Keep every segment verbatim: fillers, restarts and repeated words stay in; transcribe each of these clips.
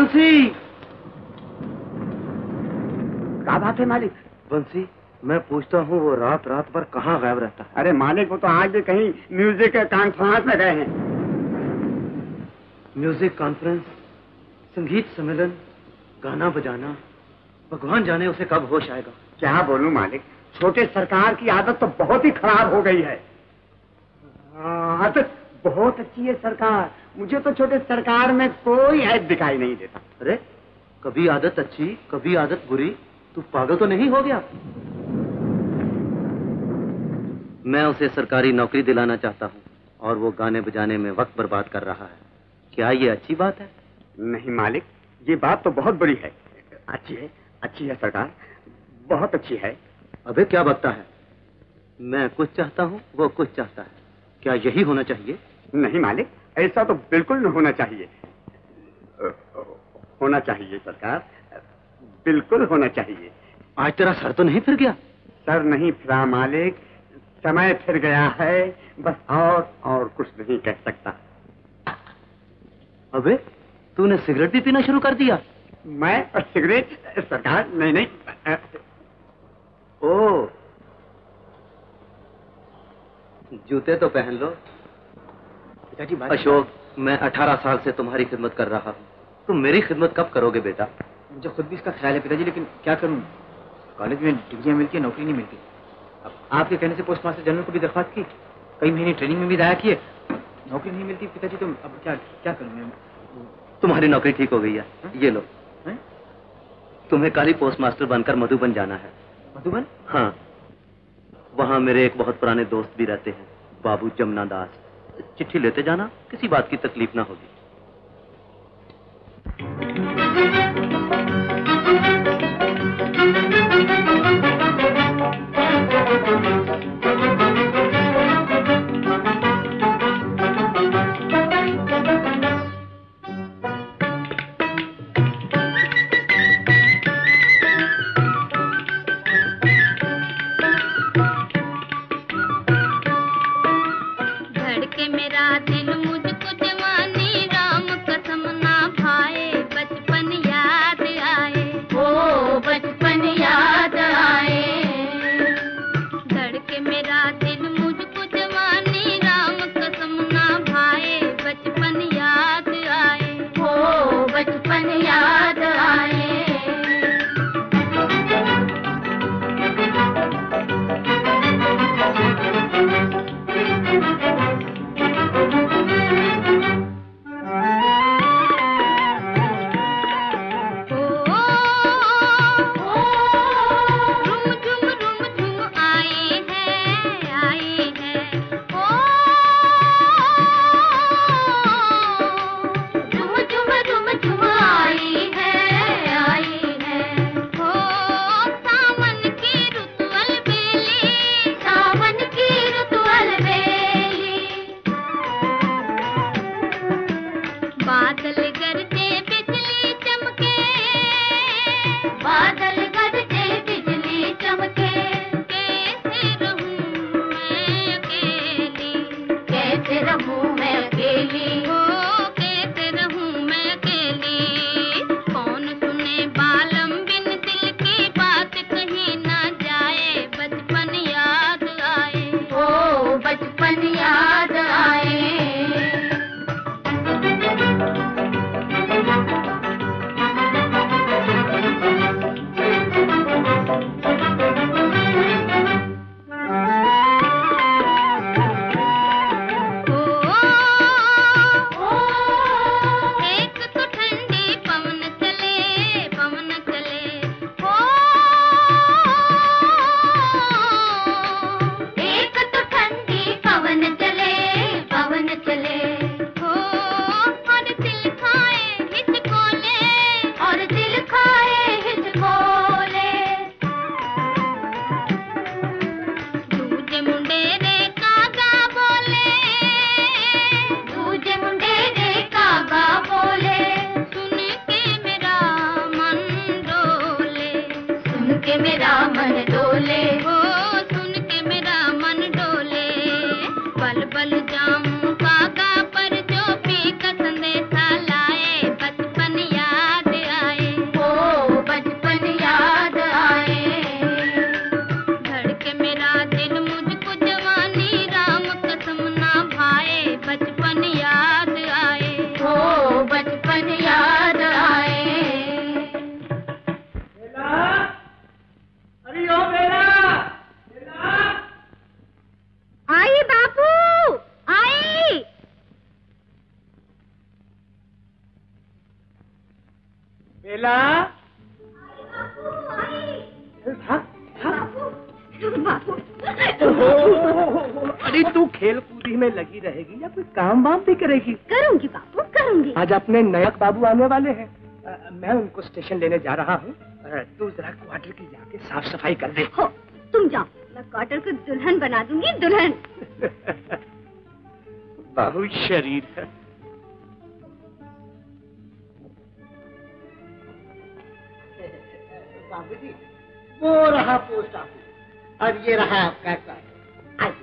बंसी। क्या बात है मालिक? बंसी, मैं पूछता हूँ वो रात रात भर कहाँ गायब रहता है? अरे मालिक, वो तो आज भी कहीं म्यूजिक कॉन्फ्रेंस में गए हैं। म्यूजिक कॉन्फ्रेंस, संगीत सम्मेलन, गाना बजाना, भगवान जाने उसे कब होश आएगा। क्या बोलूं मालिक, छोटे सरकार की आदत तो बहुत ही खराब हो गई है। आदत बहुत अच्छी है सरकार, मुझे तो छोटे सरकार में कोई ऐप दिखाई नहीं देता। अरे कभी आदत अच्छी, कभी आदत बुरी, तू पागल तो नहीं हो गया? मैं उसे सरकारी नौकरी दिलाना चाहता हूँ और वो गाने बजाने में वक्त बर्बाद कर रहा है। क्या ये अच्छी बात है? नहीं मालिक, ये बात तो बहुत बुरी है। अच्छी है, अच्छी है सरकार, बहुत अच्छी है। अबे क्या बकता है? मैं कुछ चाहता हूँ, वो कुछ चाहता है। क्या यही होना चाहिए? नहीं मालिक, ऐसा तो बिल्कुल न होना चाहिए। होना चाहिए सरकार, बिल्कुल होना चाहिए। आज तेरा सर तो नहीं फिर गया? सर नहीं फिरा मालिक, समय फिर गया है, बस और और कुछ नहीं कह सकता। अबे तूने सिगरेट भी पीना शुरू कर दिया? मैं और सिगरेट? सरकार नहीं नहीं। ओ, जूते तो पहन लो। पिताजी अशोक, मैं अठारह साल से तुम्हारी खिदमत कर रहा हूँ, तुम मेरी खिदमत कब करोगे बेटा? मुझे खुद भी इसका ख्याल है पिताजी, लेकिन क्या करूँ, कॉलेज में डिग्रियाँ मिलती है, नौकरी नहीं मिलती। अब आपके कहने से पोस्टमास्टर जनरल को भी दरख्वास्त की, कई महीने ट्रेनिंग में भी दाया किए, नौकरी नहीं मिलती पिताजी। तो अब क्या क्या करूँ मैं? तुम्हारी नौकरी ठीक हो गई है, हा? ये लो। है? तुम्हें कल ही पोस्टमास्टर बनकर मधुबन जाना है। मधुबन? हाँ, वहाँ मेरे एक बहुत पुराने दोस्त भी रहते हैं, बाबू जमनादास। चिट्ठी लेते जाना, किसी बात की तकलीफ ना होगी। जाऊं काका पर जो पी का संदेशा लाए, बचपन याद अरे तू खेल कूदी में लगी रहेगी या कोई काम वाम भी करेगी? करूंगी बाबू, करूंगी। आज अपने नया बाबू आने वाले हैं, आ, मैं उनको स्टेशन लेने जा रहा हूँ। तू जरा क्वार्टर की जाके साफ सफाई कर दे। हो, तुम जाओ, मैं क्वार्टर को दुल्हन बना दूंगी, दुल्हन। बाबू शरीर है। बाबूजी, वो रहा पोस्ट ऑफिस और ये रहा आपका क्वार्टर। आइए।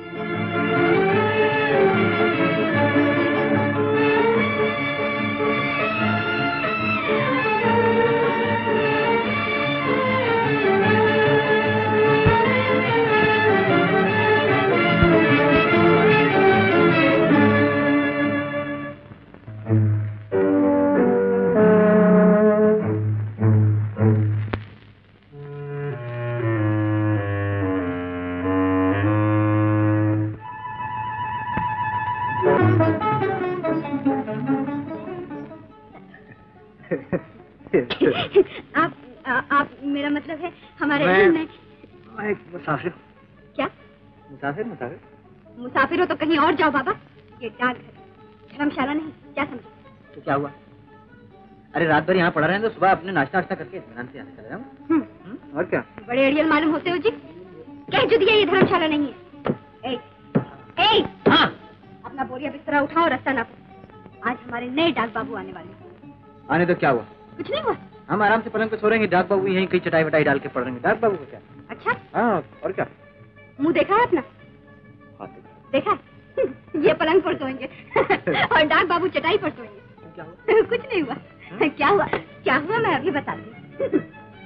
आप आ, आप मेरा मतलब है हमारे मैं, में... मैं एक मुसाफिर। क्या मुसाफिर? मुसाफिर मुसाफिर हो तो कहीं और जाओ बाबा, ये डाक घर धर्मशाला नहीं, क्या समझे? तो क्या हुआ? अरे रात भर यहाँ पड़ा रहे तो सुबह अपने नाश्ता नाश्ता करके इत्मीनान से आने चले जाऊँ। और क्या? बड़े अड़ियल मालूम होते हो जी। कह जो दिया ये धर्मशाला नहीं है। ए, ए, हाँ। अपना बोरिया बिस्तरा उठाओ, रास्ता नापो। आज हमारे नए डाक बाबू आने वाले। आने तो क्या हुआ? कुछ नहीं हुआ। हम आराम से पलंग पे सो रहेंगे, डाक बाबू यहीं कहीं चटाई वटाई डाल के पड़ रहेंगे। डाक बाबू को क्या? अच्छा। हाँ, और क्या? मुंह देखा है अपना? हाँ, देखा है? ये पलंग पर सोएंगे और डाक बाबू चटाई पर सोएंगे। क्या हुआ? कुछ नहीं हुआ। हा? क्या हुआ? क्या हुआ मैं अभी बताती हूँ।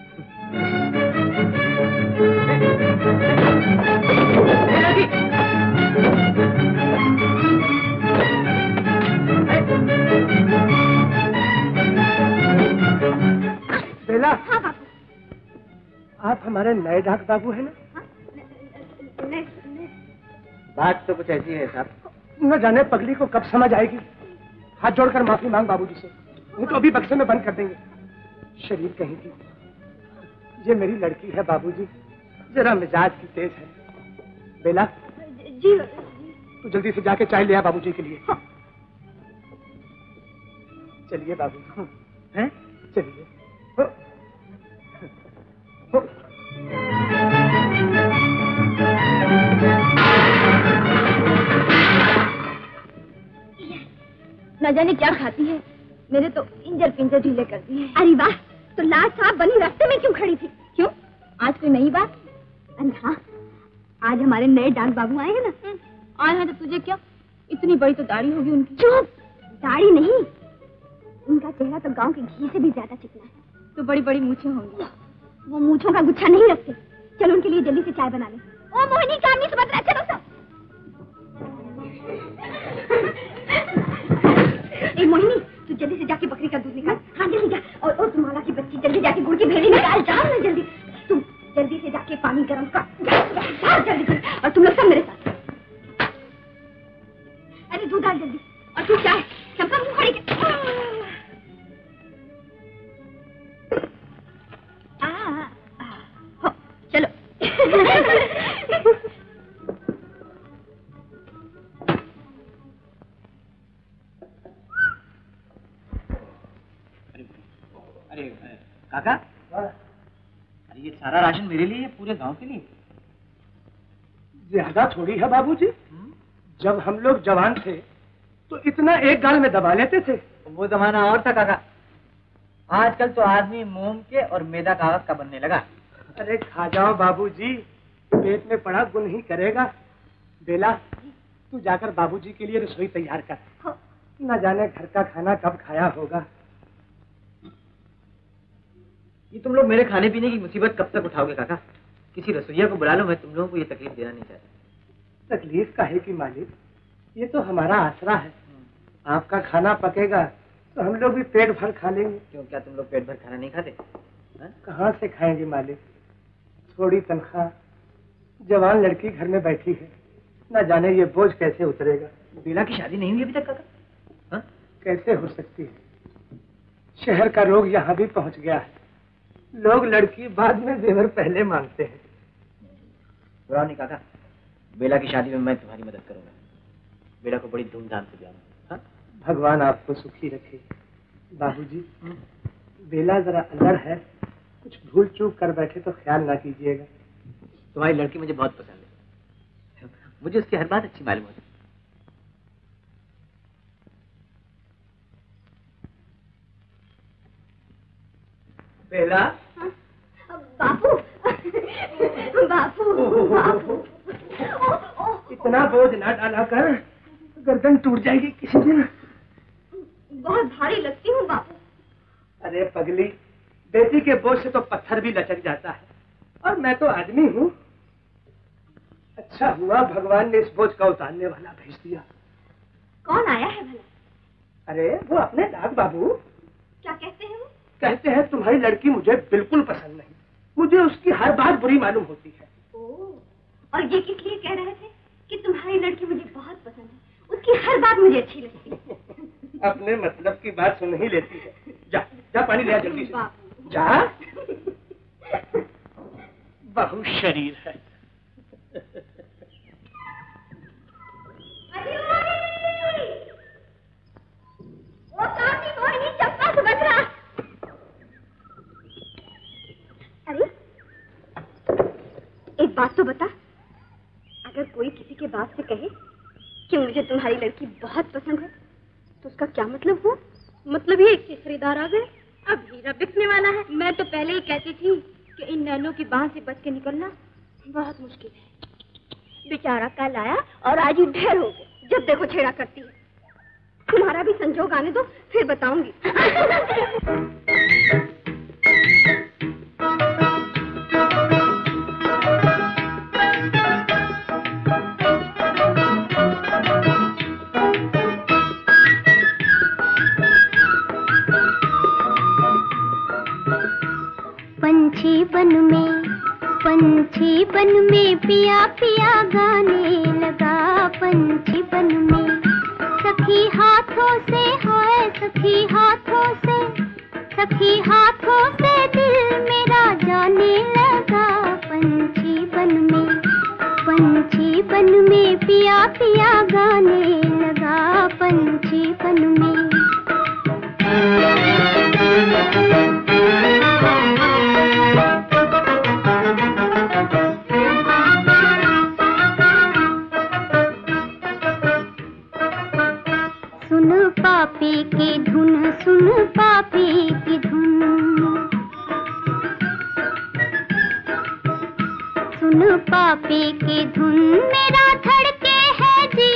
बेला। हाँ बाबू। आप हमारे नए डाक बाबू है ना? हाँ? न, न, न, बात तो कुछ ऐसी है साहब। न जाने पगली को कब समझ आएगी। हाथ जोड़कर माफी मांग बाबूजी से, नहीं तो अभी बक्से में बंद कर देंगे। शरीर कहीं की। ये मेरी लड़की है बाबूजी, जरा मिजाज की तेज है। बेला जी, तू जल्दी से जाके चाय ले आ बाबूजी के लिए। हाँ। चलिए बाबू। हैं? चलिए। हो। हो। न जाने क्या खाती है, मेरे तो इंजर पिंजर ढीले कर दिए। अरे वाह, तो लाल साहब बनी रास्ते में क्यों खड़ी थी? क्यों, आज कोई नई बात? अरे हाँ, आज हमारे नए डाक बाबू आए हैं ना। आए हैं तो तुझे क्या, इतनी बड़ी तो दाढ़ी होगी उनकी। चुप, दाढ़ी नहीं, उनका चेहरा तो गांव के घी से भी ज्यादा चिकना है। तो बड़ी बड़ी मूछें होंगी। वो मूछों का गुच्छा नहीं रखते। चलो उनके लिए जल्दी से चाय बना ले। ओ मोहिनी, काम नहीं समझ रहा, चलो सब। ए मोहिनी, तू जल्दी से जाके बकरी का दूध निकाल। हाँ जल्दी जा। और ओ तुम्हारा की बच्ची, जल्दी जाके गुड़ की भेली निकाल। जाओ ना जल्दी। तुम जल्दी से जाके पानी गर्म कर। जाओ जल्दी जल्दी। और तुम लोग सब मेरे साथ। अरे दूध डाल जल्दी। और तू चाय, सबका मुंह खड़ी कर। हो, चलो। अरे काका, अरे ये सारा राशन मेरे लिए, पूरे गांव के लिए? ज्यादा थोड़ी है बाबूजी। जब हम लोग जवान थे तो इतना एक गाल में दबा लेते थे। वो जमाना और था काका। आजकल तो आदमी मोम के और मैदा कागज का बनने लगा। अरे खा जाओ बाबूजी, पेट में पड़ा गुण ही करेगा। बेला, तू जाकर बाबूजी के लिए रसोई तैयार कर। न जाने घर का खाना कब खाया होगा। ये तुम लोग मेरे खाने पीने की मुसीबत कब तक उठाओगे काका? किसी रसोइया को बुला लो, मैं तुम लोगों को ये तकलीफ देना नहीं चाहता। तकलीफ काहे की मालिक, ये तो हमारा आसरा है। आपका खाना पकेगा तो हम लोग भी पेट भर खा लेंगे। क्यों, क्या तुम लोग पेट भर खाना नहीं खाते? कहाँ से खाएंगे मालिक, थोड़ी तनख्वाह, जवान लड़की घर में बैठी है, न जाने ये बोझ कैसे उतरेगा। बेला की शादी नहीं हुई अभी तक काका? हा? कैसे हो सकती है, शहर का रोग यहाँ भी पहुँच गया है। लोग लड़की बाद में जेवर पहले मांगते हैं। बुरा नहीं काका, बेला की शादी में मैं तुम्हारी मदद करूंगा। बेला को बड़ी धूमधाम से ब्याह। भगवान आपको सुखी रखे। बाबूजी, बेला जरा अलड़ है, कुछ भूल चूक कर बैठे तो ख्याल ना कीजिएगा। तुम्हारी लड़की मुझे बहुत पसंद है, मुझे उसकी हर बात अच्छी मालूम होती। बेला। हाँ? बापू बापू बापू इतना बोझ ना डाला कर, गर्दन टूट जाएगी किसी दिन। बहुत भारी लगती हूँ बापू। अरे पगली, बेटी के बोझ से तो पत्थर भी लचक जाता है, और मैं तो आदमी हूँ। अच्छा हुआ भगवान ने इस बोझ का उतारने वाला भेज दिया। कौन आया है भला? अरे वो अपने दाग बाबू। क्या कहते हैं वो? कहते हैं तुम्हारी लड़की मुझे बिल्कुल पसंद नहीं, मुझे उसकी हर बात बुरी मालूम होती है। ओह, और ये किस लिए कह रहे थे कि तुम्हारी लड़की मुझे बहुत पसंद है, उसकी हर बात मुझे अच्छी लगती है। अपने मतलब की बात सुन ही लेती है। जा जा पानी ले आ जल्दी से। जा। बहुत शरीर है। वो काफी कोई नहीं, चप्पा से बच रहा। अरे एक बात तो बता, अगर कोई किसी के बाप से कहे कि मुझे तुम्हारी लड़की बहुत पसंद है तो उसका क्या मतलब हुआ? मतलब ये कि खरीदार आ गए, अब हीरा बिकने वाला है। मैं तो पहले ही कहती थी कि इन नैनों की बांह से बच के निकलना बहुत मुश्किल है। बेचारा कल आया और आज ही ढेर हो गए, जब देखो छेड़ा करती है। तुम्हारा भी संजोग आने दो, फिर बताऊंगी। पंछी बन में पंछी बन में पिया पिया गाने लगा। पंछी बन में सखी हाथों से हाय सखी हाथों से सखी हाथों से दिल मेरा जाने लगा। पंछी बन में पंछी बन में पिया पिया गाने लगा। पंछी बन में पापी की धुन सुन पापी की धुन सुन पापी की धुन मेरा धड़के है जी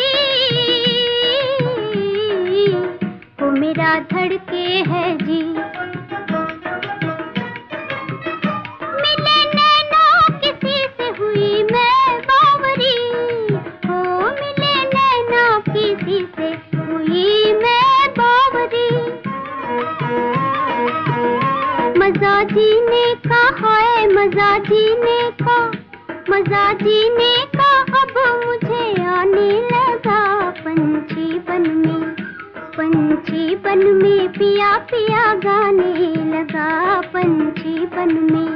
वो मेरा धड़के है जी। मिले नैना किसी से हुई मैं बावरी हो मिले नैना किसी से हुई मैं बावरी। मजा जीने का है मजा जीने का मजा जीने का अब मुझे आने लगा। पंछी बन में पंछी बन में पिया पिया गाने लगा। पंछी बन में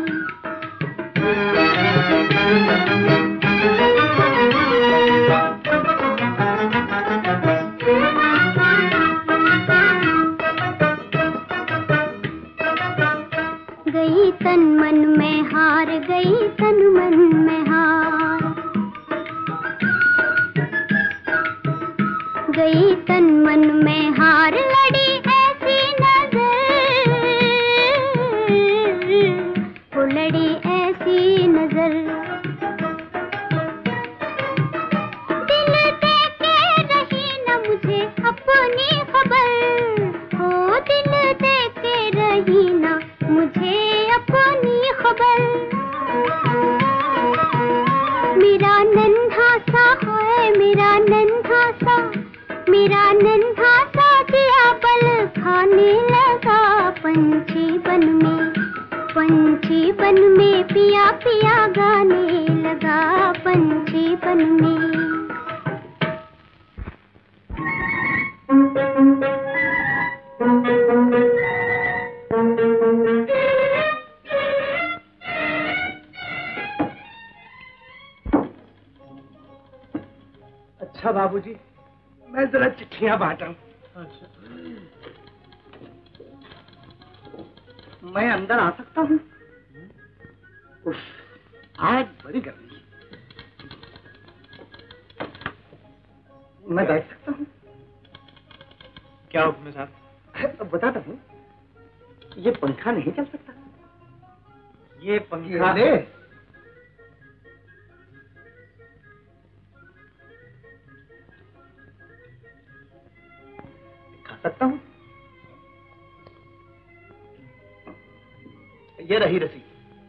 गई तन मन में हार गई तन मन में हार गई तन मन में हार लड़ी ऐसी नजर वो लड़ी ऐसी नजर। दिल दे के रही न मुझे अपनी खबर हो दिल दे के रही न मुझे अपनी खबर। मेरा नन्हा सा है मेरा नन्हा सा मेरा नन्हा सा दिया बल खाने लगा। पंछी बन में पंछी बन में पिया पिया गाने लगा। पंछी बन में अच्छा बाबूजी, मैं जरा चिट्ठियां बांटा हूँ। अच्छा। मैं अंदर आ सकता हूँ? आज बड़ी गर्मी है। मैं बैठ सकता हूँ? क्या हुक्म है साहब? बताता हूँ, ये पंखा नहीं चल सकता? ये पंखा ले। खा सकता हूँ? ये रही रसीद।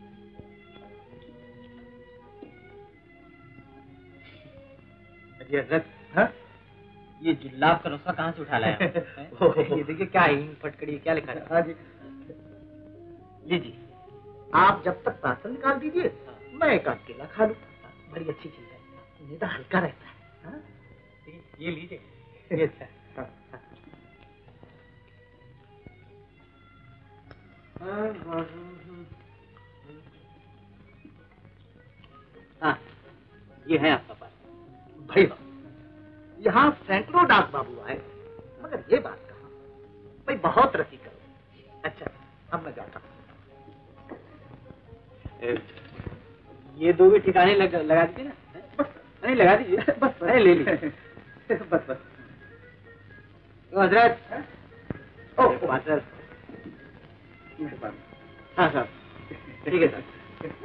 अजी हजरत, हाँ? ये जुल्लाब का नुस्खा कहाँ से उठा लाया? ये देखिए क्या है, फटकड़ी क्या लिखा है? हाँ जी। लीजिए, आप जब तक पार्सल निकाल दीजिए, मैं एक आध केला खा लूँ। बड़ी अच्छी चीज है, निदा हल्का रहता है। हाँ? ये लीजिए, ये अच्छा है। हाँ, ये है आपका पास। भाई बाबू, यहाँ सैकड़ों डाक बाबू आए, मगर ये बात कहा, भाई बहुत रसी करो। अच्छा, अब मैं जाता हूँ। ये दो भी ठिकाने लग, लगा दीजिए ना। बस नहीं लगा दीजिए, बस अरे ले लीजिए। बस बस। तो हजरत, ओ पार्सल। हाँ साहब, ठीक है सर।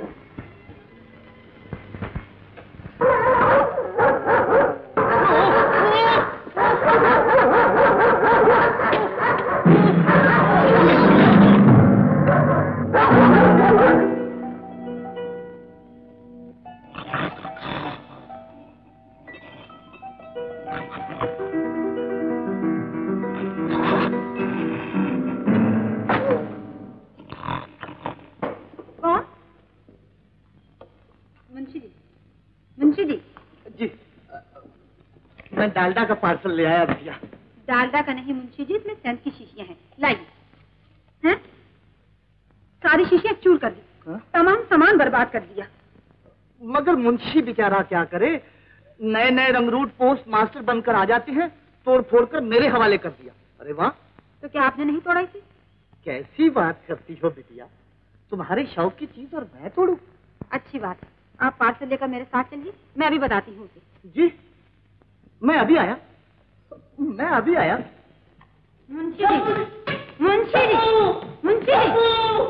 डालडा का पार्सल ले आया भैया। डालडा का नहीं मुंशी जी, इसमें सेंट की शीशियां हैं, लाइए। हैं? सारी शीशियां चूर कर दी, तमाम सामान बर्बाद कर दिया। मगर मुंशी बेचारा क्या करे, नए नए रंगरूट पोस्ट मास्टर बनकर आ जाते हैं, तोड़ फोड़ कर मेरे हवाले कर दिया। अरे वाह, तो क्या आपने नहीं तोड़ा इसे? कैसी बात करती हो बिटिया, तुम्हारे शौक की चीज और मैं तोड़ू? अच्छी बात है, आप पार्सल लेकर मेरे साथ चलिए, मैं अभी बताती हूँ उसे। जी, मैं अभी आया, मैं अभी आया। मुंशी जी, मुंशी जी, मुंशी जी।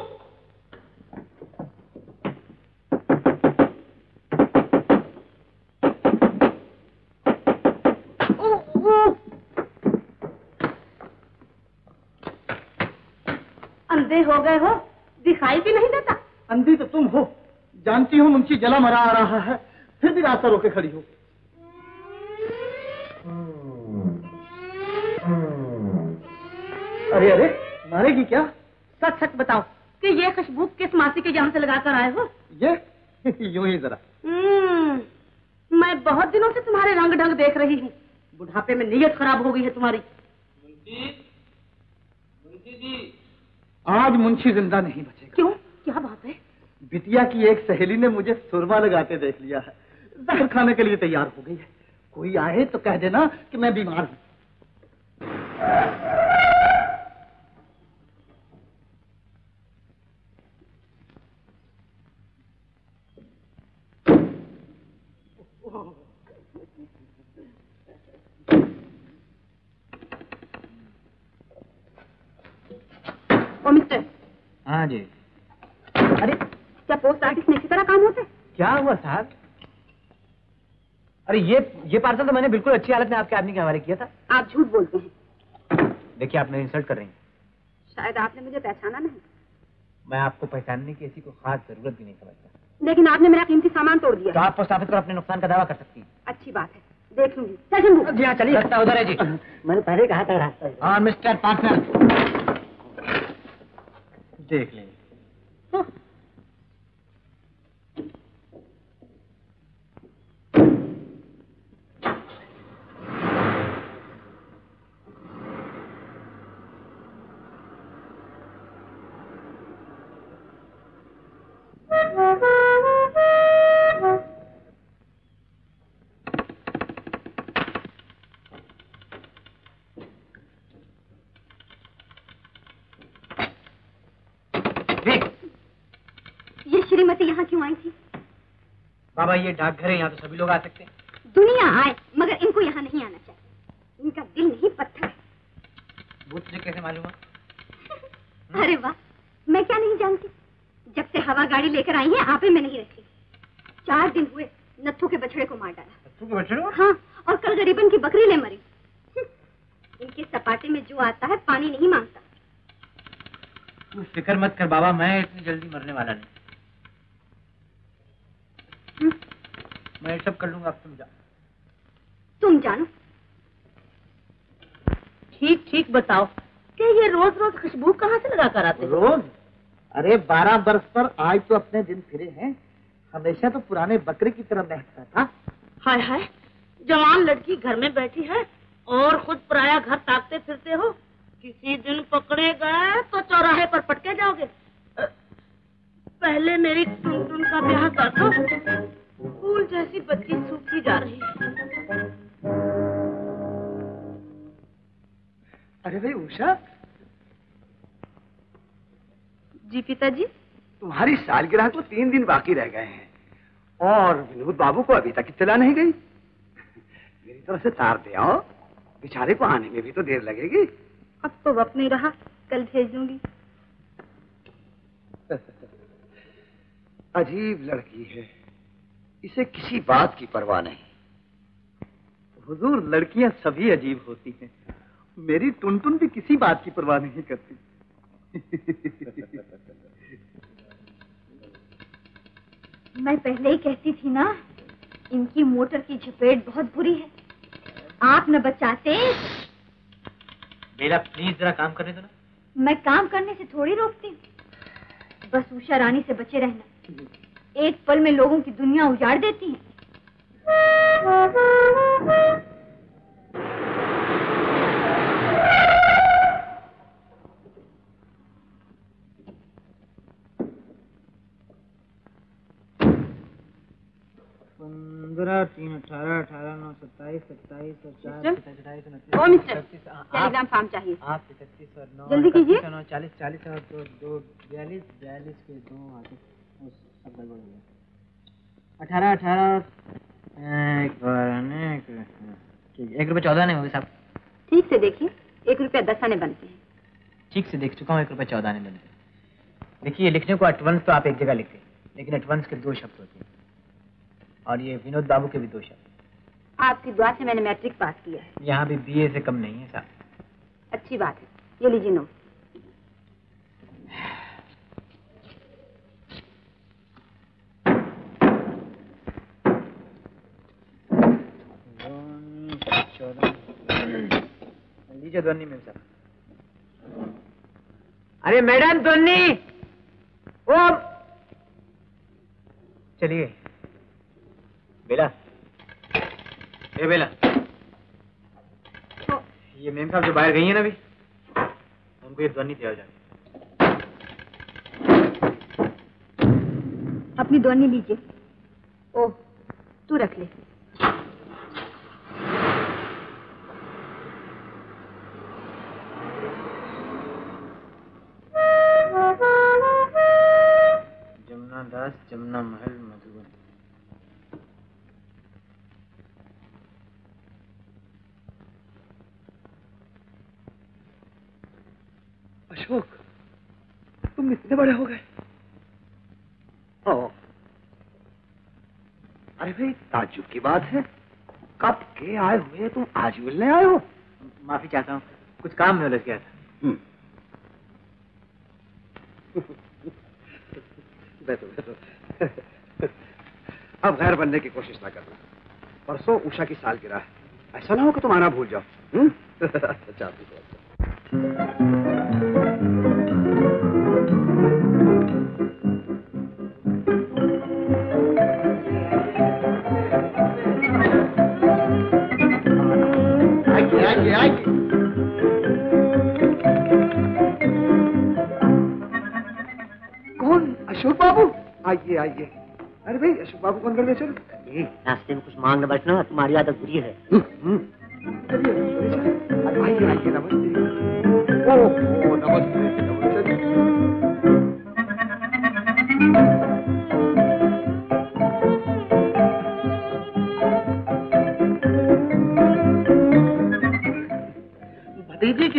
अंधे हो गए हो, दिखाई भी नहीं देता। अंधी तो तुम हो, जानती हो मुंशी जला मरा आ रहा है, फिर भी रास्ता रोके खड़ी हो। अरे अरे, मारेगी क्या? सच सच बताओ कि ये खुशबू किस मासी के यहाँ से लगाकर आए हो? ये यूं ही जरा। मैं बहुत दिनों से तुम्हारे रंग ढंग देख रही हूँ, बुढ़ापे में नीयत खराब हो गई है तुम्हारी। मुंशी, मुंशी जी। आज मुंशी जिंदा नहीं बचेगा। क्यों, क्या बात है? बिटिया की एक सहेली ने मुझे सुरमा लगाते देख लिया है, जहर खाने के लिए तैयार हो गई है। कोई आए तो कह देना कि मैं बीमार हूँ। ओ मिस्टर। हाँ जी। अरे क्या पोस्ट ऑफिस में इसी तरह काम होता है? क्या हुआ साहब? अरे ये ये पार्सल तो मैंने बिल्कुल अच्छी हालत में आपके आदमी के हवाले किया था। आप झूठ बोलते हैं। देखिए आप मेरी इंसल्ट कर रही हैं। शायद आपने मुझे पहचाना नहीं। मैं आपको पहचानने की ऐसी कोई खास जरूरत भी नहीं समझता। लेकिन आपने मेरा कीमती सामान तोड़ दिया। तो आप पोस्ट ऑफिस पर अपने नुकसान का दावा कर सकती हैं। अच्छी बात है, देख लूंगी। चल शंभू। जी हाँ चलिए। रास्ता उधर है जी। मैंने पहले कहा था रास्ता। हाँ मिस्टर पार्टनर, देख लें। बाबा ये डाकघर है, यहाँ तो सभी लोग आ सकते हैं। दुनिया आए मगर इनको यहाँ नहीं आना चाहिए। इनका दिल नहीं पत्थर है। वो तुझे कैसे मालूम है? अरे वाह, मैं क्या नहीं जानती। जब से हवा गाड़ी लेकर आई है आपे में नहीं रखी। चार दिन हुए नत्थू के बछड़े को मार डाला। नत्थू के बछड़े? हाँ, और कल गरीबन की बकरी ले मरी। इनके सपाटे में जो आता है पानी नहीं मांगता। तू फिक्र मत कर बाबा, मैं इतनी जल्दी मरने वाला नहीं। मैं सब कर लूंगा, अब तुम जाओ। तुम जानो। ठीक ठीक बताओ कि ये रोज रोज खुशबू कहाँ से लगा कर आते हो? रोज? अरे बारह बरस पर आज तो अपने दिन फिरे हैं। हमेशा तो पुराने बकरे की तरह महकता था। हाय हाय, जवान लड़की घर में बैठी है और खुद पराया घर ताकते फिरते हो। किसी दिन पकड़े गए तो चौराहे पर पटके जाओगे। पहले मेरी टुनटुन का ब्याह कर दो। फूल जैसी बच्ची सूखी जा रही है। अरे भाई उषा। जी पिताजी। तुम्हारी सालगिरह तो तीन दिन बाकी रह गए हैं और विनोद बाबू को अभी तक इत्तला नहीं गई। मेरी तरफ से तार दे आओ, बेचारे को आने में भी तो देर लगेगी। अब तो वक्त नहीं रहा, कल भेज दूंगी। अजीब लड़की है, इसे किसी बात की परवाह नहीं। हुजूर, लड़कियां सभी अजीब होती हैं। मेरी टुनटुन भी किसी बात की परवाह नहीं करती। मैं पहले ही कहती थी ना, इनकी मोटर की झपेट बहुत बुरी है। आप न बचाते। बेला प्लीज जरा काम करने दो ना। मैं काम करने से थोड़ी रोकती हूँ। बस उषा रानी से बचे रहना। एक पल में लोगों की दुनिया उजाड़ देती है। पंद्रह तीन अठारह अठारह नौ सत्ताईस सत्ताईस और चार सत्ताईस अट्ठाईस ओ मिस्टर, टेलीग्राम फॉर्म चाहिए। आप इकतीस और नौ जल्दी कीजिए। नौ चालीस चालीस और दो दो बयालीस बयालीस के दो आते सब गड़बड़ हो गया। अठारह अठारह एक बार ठीक एक रुपये चौदह आने होंगे साहब। ठीक से देखिए, एक रुपया दस आने बनते हैं। ठीक से देख चुका हूँ, एक रुपये चौदह आने बनते हैं। देखिए लिखने को अटवंस तो आप एक जगह लिखते, लेकिन अटवंस के दो शब्द होते हैं और ये विनोद बाबू के भी दो शब्द। आपकी दुआ से मैंने मैट्रिक पास किया है। यहाँ भी बीए से कम नहीं है साहब। अच्छी बात है, ये लीजिए नोट। लीजिए दोन्नी में साहब। अरे मैडम दोन्नी, ओ चलिए। बेला, ए बेला, ये मेम साहब जो बाहर गई है ना अभी, उनको ये ध्वनि दिया जाए। अपनी ध्वनि लीजिए। ओह, तू रख ले। जमनादास, जमुना महल, मधुबन। अशोक, तुम इतने बड़े हो गए। ओ, अरे भाई ताज्जुब की बात है, कब के आए हुए तुम आज मिलने आए हो? माफी चाहता हूँ, कुछ काम में उलझ गया था। बैठो बैठो। अब गैर बनने की कोशिश ना करना। परसों उषा की सालगिरह है, ऐसा ना हो कि तुम आना भूल जाओ। हम्म? अच्छा आइए आइए आइए। कौन? अशोक बाबू? आइए आइए। अरे भाई अशोक बाबू को अंदर ले चलो। रास्ते में कुछ मांग न बैठना, तुम्हारी आदत बुरी है। आइए आइए, नमस्ते। ओह नमस्ते नमस्ते।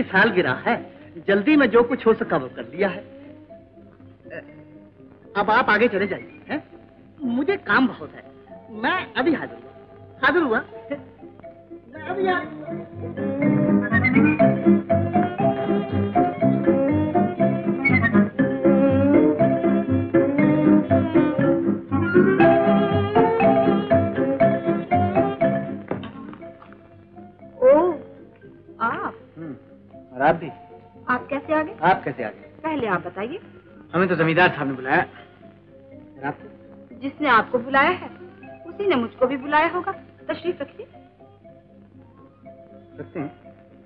सालगिरह है, जल्दी में जो कुछ हो सका वो कर लिया है। अब आप आगे चले जाइए, हैं? मुझे काम बहुत है। मैं अभी हाजिर हुआ हाजिर हुआ मैं अभी हाजिर और आप भी? आप कैसे आ गए? आप कैसे आ गए? पहले आप बताइए। हमें तो जमींदार साहब ने बुलाया। आपको? जिसने आपको बुलाया है उसी ने मुझको भी बुलाया होगा। तशरीफ रखिए। रखते हैं।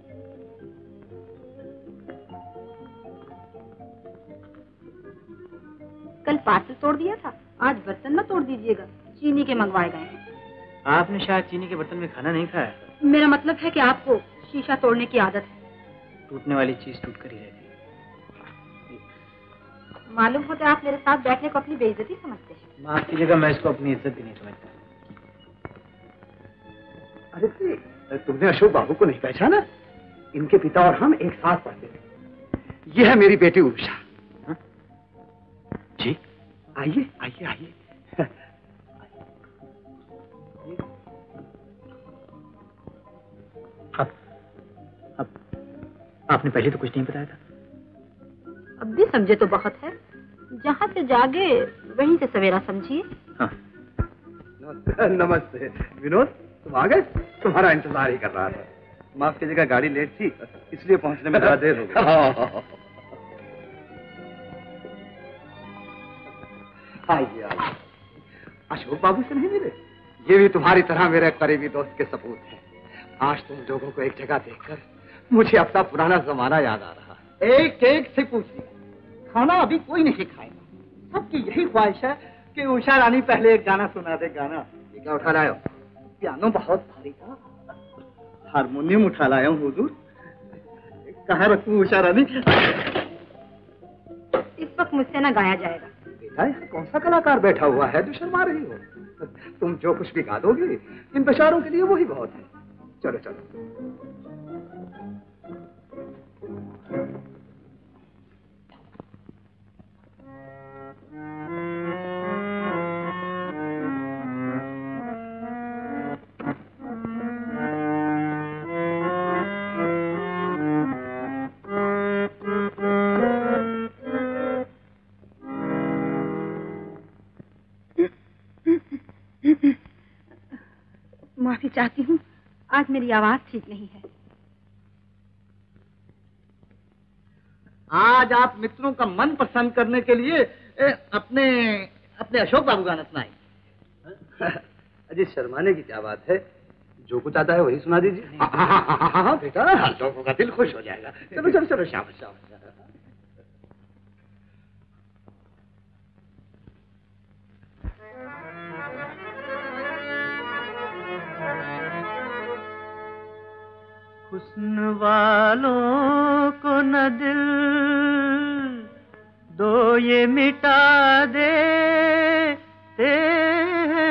कल पार्सल तोड़ दिया था, आज बर्तन न तोड़ दीजिएगा, चीनी के मंगवाए गए हैं। आपने शायद चीनी के बर्तन में खाना नहीं खाया। मेरा मतलब है कि आपको शीशा तोड़ने की आदत है। टूटने वाली चीज टूट कर ही रहती है। मालूम होता है आप मेरे साथ बैठने को अपनी बेइज्जती समझते हैं। माफ कीजिएगा, मैं इसको अपनी इज्जत भी नहीं समझता। अरे तुमने अशोक बाबू को नहीं पहचाना? इनके पिता और हम एक साथ पढ़ते थे। यह है मेरी बेटी उषा। हा? जी आइए आइए आइए। अब अब आपने पहले तो कुछ नहीं बताया था। अब भी समझे तो बहुत है। जहाँ से जागे वहीं से सवेरा समझिए। हाँ। नमस्ते, नमस्ते विनोद, तुम आ गए? तुम्हारा इंतजार ही कर रहा था। माफ कीजिएगा, गाड़ी लेट थी इसलिए पहुंचने में थोड़ा देर हो गई। आइए आइए। अशोक बाबू से नहीं मिले? ये भी तुम्हारी तरह मेरे करीबी दोस्त के सपूत हैं। आज तुम लोगों को एक जगह देखकर मुझे अपना पुराना जमाना याद आ रहा है। एक एक से पूछ लिया, खाना अभी कोई नहीं खाएगा। सबकी यही ख्वाहिश है कि उषा रानी पहले एक गाना सुना दे। गाना? ये क्या उठा लाए हो? पियानो बहुत भारी था। हारमोनियम उठा लाया हूँ हुजूर। कहाँ रखूं उषा रानी? इस वक्त मुझसे ना गाया जाएगा। बेटा, यहाँ कौन सा कलाकार बैठा हुआ है जो शर्मा रही हो? तुम जो कुछ भी गा दोगे इन बेचारों के लिए वही बहुत है। चलो चलो। माफी चाहती हूँ, आज मेरी आवाज ठीक नहीं है। आज आप मित्रों का मन प्रसन्न करने के लिए ए, अपने अपने अशोक बाबू गाना सुनाए। अजी शर्माने की क्या बात है? जो कुछ आता है वही सुना दीजिए। हाँ हाँ हाँ हाँ हाँ बेटा, लोगों का दिल खुश हो जाएगा। चलो चलो चलो, शाबाश शाबाश। हुस्न वालों को न दिल दो ये मिटा देते हैं,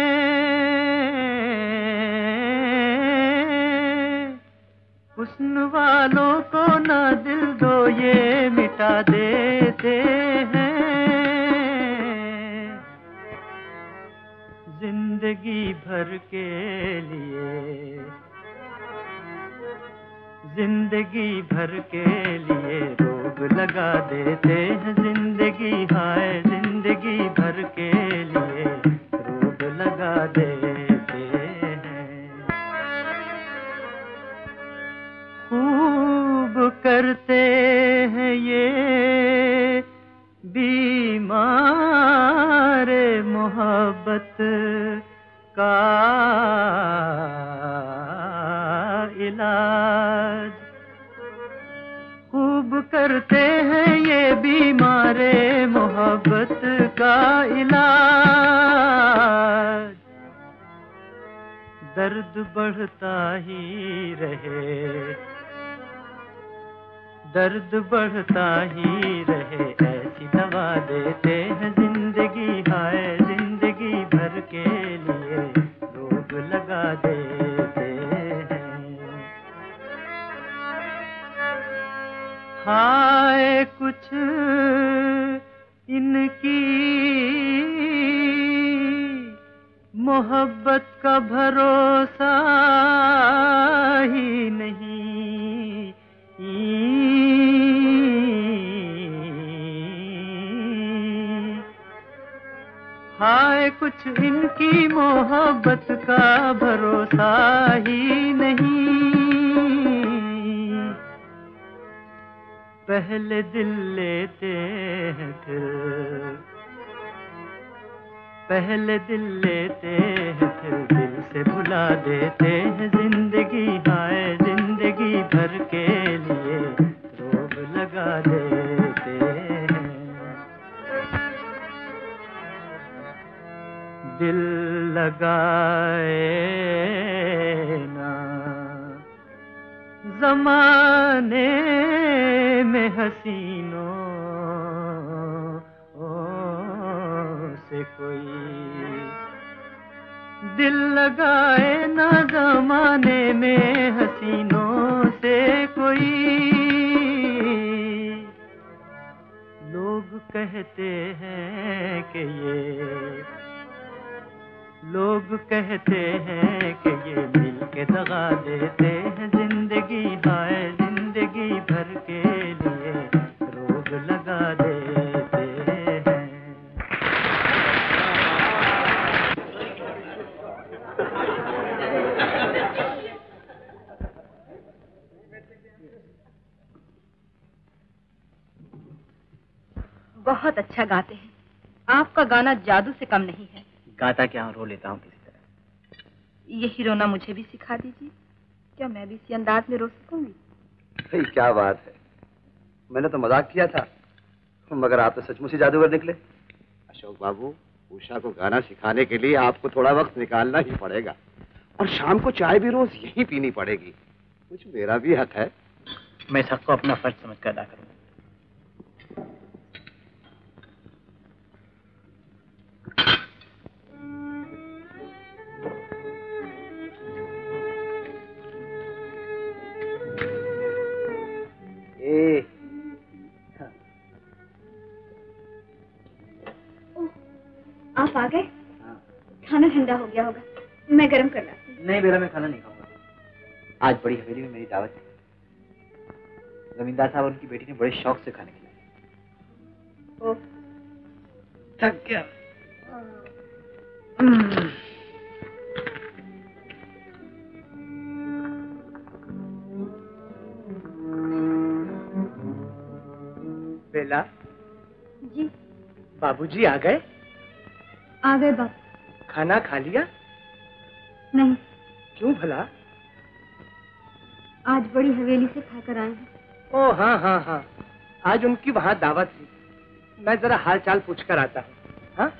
हुस्न वालों को न दिल दो ये मिटा देते हैं, जिंदगी भर के लिए जिंदगी भर के लिए रोग लगा देते हैं, जिंदगी हाय जिंदगी भर के लिए रोग लगा देते हैं। खूब करते हैं ये बीमार मोहब्बत का इलाज, खूब करते हैं ये बीमारे मोहब्बत का इलाज, दर्द बढ़ता ही रहे दर्द बढ़ता ही रहे ऐसी दवा देते हैं, जिंदगी हाय जिंदगी भर के लिए रोग लगा देते हैं। हाय कुछ इनकी मोहब्बत का भरोसा ही नहीं। हाय कुछ इनकी मोहब्बत का भरोसा ही नहीं। पहले दिल लेते हैं फिर पहले दिल लेते हैं फिर दिल से भुला देते हैं जिंदगी। हाय जिंदगी भर के लिए रोब लगा देते हैं। दिल लगाए ना ज़माने में हसीनों से कोई। दिल लगाए ना ज़माने में हसीनों से कोई। लोग कहते हैं कि ये लोग कहते हैं कि ये मिल के दगा देते हैं जिंदगी। हाय जिंदगी भर के लिए रोग लगा देते हैं। बहुत अच्छा गाते हैं। आपका गाना जादू से कम नहीं है। गाता क्या हूँ, रो लेता हूँ किसी तरह। यही रोना मुझे भी सिखा दीजिए। क्या मैं भी इसी अंदाज में रो सकूंगी? भाई क्या बात है, मैंने तो मजाक किया था, मगर आप तो सचमुच ही जादूगर निकले। अशोक बाबू, उषा को गाना सिखाने के लिए आपको थोड़ा वक्त निकालना ही पड़ेगा, और शाम को चाय भी रोज यहीं पीनी पड़ेगी। कुछ मेरा भी हक है। मैं इस हक को अपना फर्ज समझकर अदा करूंगा। ए, आप आ गए? खाना ठंडा हो गया होगा, मैं गरम कर लाती हूँ। नहीं बेला, मैं खाना नहीं खाऊंगा। आज बड़ी हवेली में मेरी दावत है। जमींदार साहब और उनकी बेटी ने बड़े शौक से खाने खिलाया। ओह, थक गया। बेला जी। बाबूजी आ गए? आ गए बाबू। खाना खा लिया? नहीं। क्यों भला? आज बड़ी हवेली से खाकर आए हैं। ओ हाँ हाँ हाँ, आज उनकी वहाँ दावत थी। मैं जरा हाल चाल पूछ कर आता हूँ। हाँ?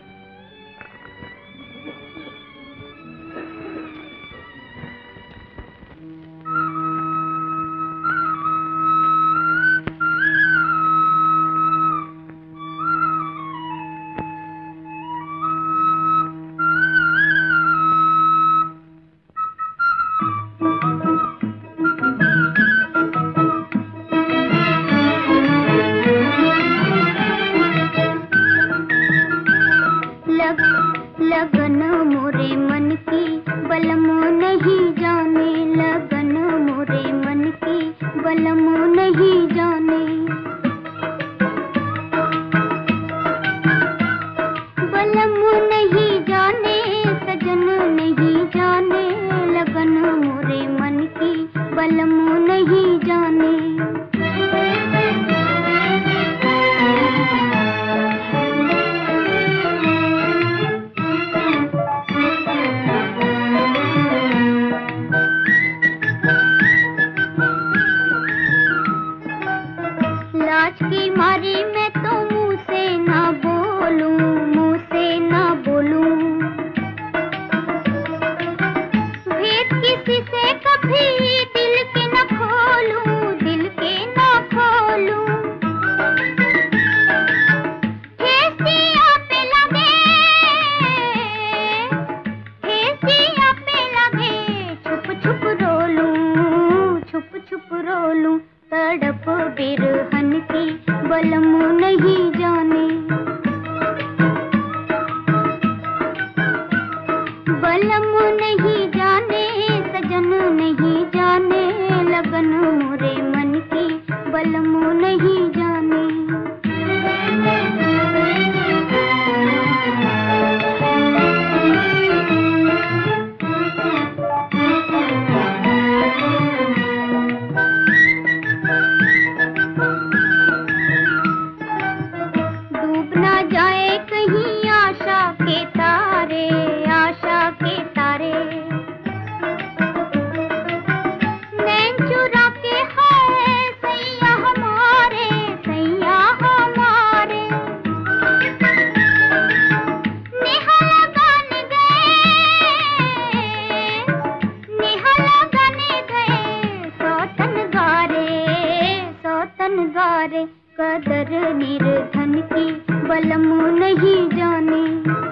कदर निर्धन की बलम नहीं जाने,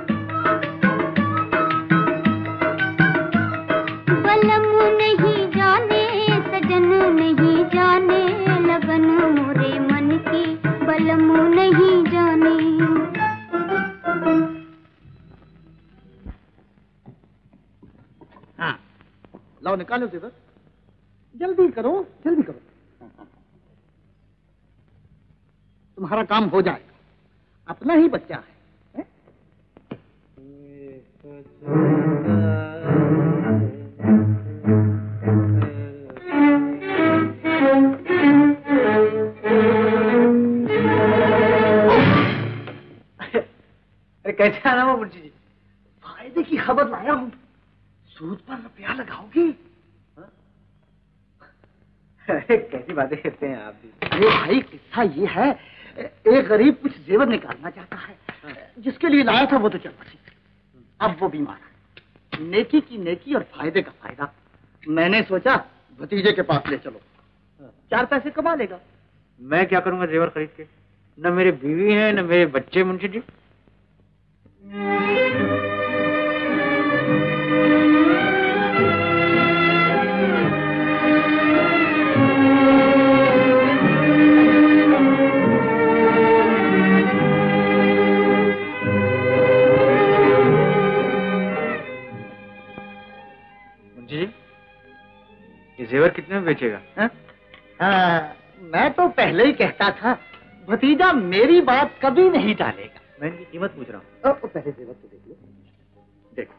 बलम नहीं जाने, सजन नहीं जाने, लगन मोरे मन की बलम नहीं जाने। हाँ, लाओ निकालो जेवर, जल्दी करो, जल्दी करो। तुम्हारा काम हो जाएगा, अपना ही बच्चा है, है? अरे कैसे आना वो मुंशी जी? फायदे की खबर लाया हूँ। सूद पर रुपया लगाओगी? अरे कैसी बातें करते हैं आप भी। अरे भाई किस्सा ये है, एक गरीब कुछ जेवर निकालना चाहता है, जिसके लिए लाया था वो तो चल बसी, अब वो बीमार है। नेकी की नेकी और फायदे का फायदा। मैंने सोचा भतीजे के पास ले चलो, चार पैसे कमा लेगा। मैं क्या करूंगा जेवर खरीद के? न मेरे बीवी हैं न मेरे बच्चे मुंशी जी। ये जेवर कितने में बेचेगा? हाँ? हाँ, मैं तो पहले ही कहता था भतीजा मेरी बात कभी नहीं टालेगा। मैं इनकी कीमत पूछ रहा हूँ। पहले जेवर तो देख लो। देखो,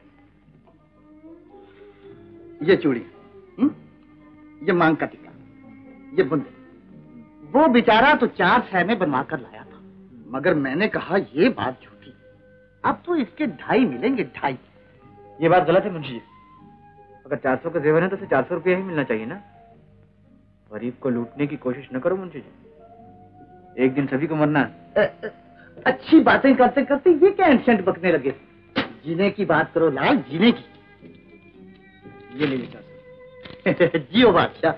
ये चूड़ी, हुँ? ये मांग का टीका, ये बुंदे। वो बेचारा तो चार सौ में बनवा कर लाया था, मगर मैंने कहा ये बात झूठी, अब तो इसके ढाई मिलेंगे, ढाई। ये बात गलत है मुंशी जी। अगर चार सौ का जेवर है तो उसे चार सौ रुपया ही मिलना चाहिए ना। गरीब को लूटने की कोशिश न करो मुंशी जी, एक दिन सभी को मरना है। अच्छी बातें करते करते ये क्या एंसेंट बकने लगे? जीने की बात करो लाल, जीने की। ये ले लीजिए। जियो बादशाह।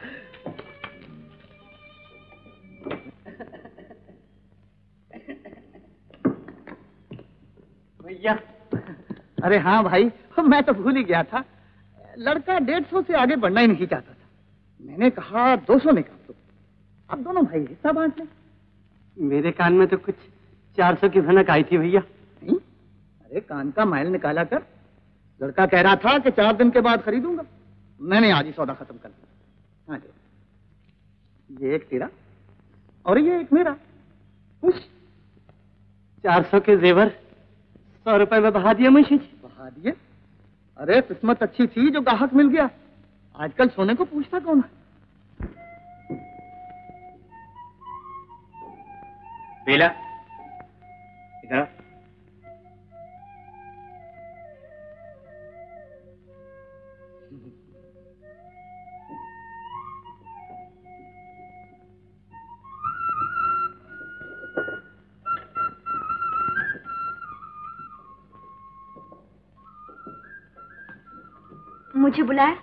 भैया, अरे हाँ भाई, मैं तो भूल ही गया था। लड़का डेढ़ सौ से आगे बढ़ना ही नहीं चाहता था। मैंने कहा दो सौ निकाल दो, अब दोनों भाई हिस्सा बांट लें। मेरे कान में तो कुछ चार सौ की भनक आई थी भैया। नहीं, अरे कान का मैल निकाला कर। लड़का कह रहा था कि चार दिन के बाद खरीदूंगा, मैंने आज ही सौदा खत्म कर दिया। हाँ जी, ये एक तेरा और ये एक मेरा। खुश? चार सौ के जेवर सौ रुपए में बहा दिया मुंशी जी। बहा दिए? अरे किस्मत अच्छी थी जो ग्राहक मिल गया। आजकल सोने को पूछता कौन है? बेला, इधर। मुझे बुलाया?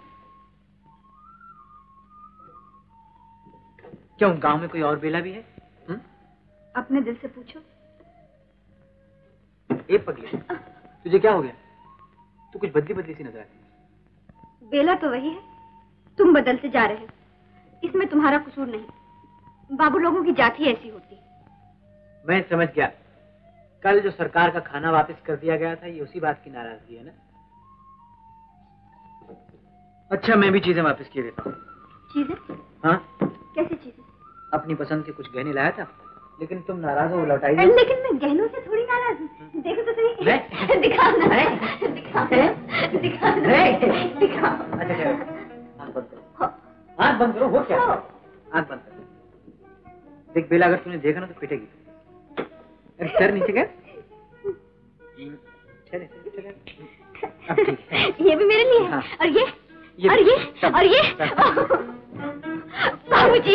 क्यों, गांव में कोई और बेला भी है? हुँ? अपने दिल से पूछो। ए पगली, तुझे क्या हो गया? तू कुछ बदली बदली सी नजर आती। बेला तो वही है, तुम बदलते जा रहे हो। इसमें तुम्हारा कसूर नहीं, बाबू लोगों की जाति ऐसी होती है। मैं समझ गया, कल जो सरकार का खाना वापस कर दिया गया था ये उसी बात की नाराजगी है ना? अच्छा, मैं भी चीजें वापस किए देता हूँ। चीजें? हाँ। कैसी चीजें? अपनी पसंद के कुछ गहने लाया था, लेकिन तुम नाराज हो, लौटाई। लेकिन मैं गहनों से थोड़ी नाराज हूँ। देखो तो सही। दिखाओ ना, दिखाओ, दिखाओ, दिखाओ। अच्छा क्या? आँख बंद करो, आँख बंद करो। हो क्या? आँख बंद करो। देख बेला, अगर तूने देखा ना तो पिटेगी। अरे सर नीचे गया। चले चले चले। अब ठीक है। ये भी मेरे लिए। हाँ। और ये, ये और ये और ये बाबूजी।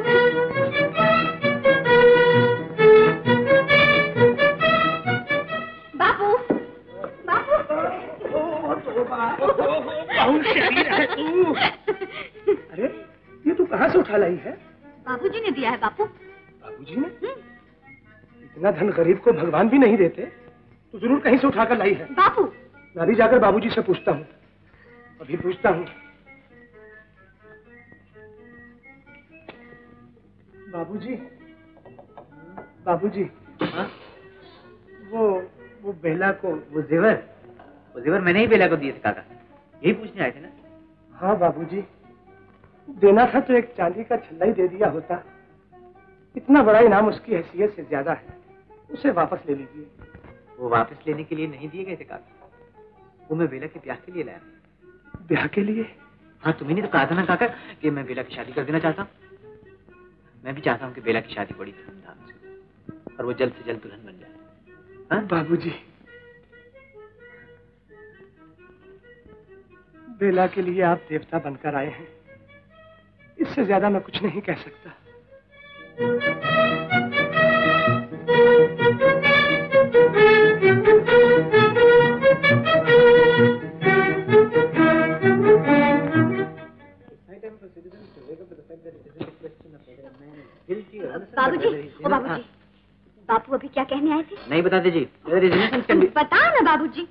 बाबू, बाबू, बहुत शरीर है तू। अरे ये तू कहाँ से उठा लाई है? बाबूजी ने दिया है। बापू, बाबूजी ने? इतना धन गरीब को भगवान भी नहीं देते, तो जरूर कहीं से उठाकर लाई है। बापू, मैं अभी जाकर बाबूजी से पूछता हूँ, अभी पूछता हूँ। बाबूजी, बाबूजी, हाँ? वो वो बेला को, वो जेवर, वो जेवर मैंने ही बेला को दिए थे काका, यही पूछने आए थे ना? हाँ बाबूजी, देना था तो एक चांदी का छल्ला ही दे दिया होता। इतना बड़ा इनाम उसकी हैसियत से ज्यादा है, उसे वापस ले लीजिए। वो वापस लेने के लिए नहीं दिए गए थे काका, वो मैं बेला के ब्याह के लिए लाया। ब्याह के लिए? हाँ, तुम्ही ने तो कहा था ना काका कि मैं बेला की शादी कर देना चाहता हूँ। मैं भी चाहता हूँ कि बेला की शादी बड़ी धूमधाम से और वो जल्द से जल्द दुल्हन बन जाए। हाँ बाबूजी, बेला के लिए आप देवता बनकर आए हैं, इससे ज्यादा मैं कुछ नहीं कह सकता। बाबूजी, ओ बाबूजी, बापू अभी क्या कहने आए थे? नहीं बताते जी। बताओ ना बाबूजी।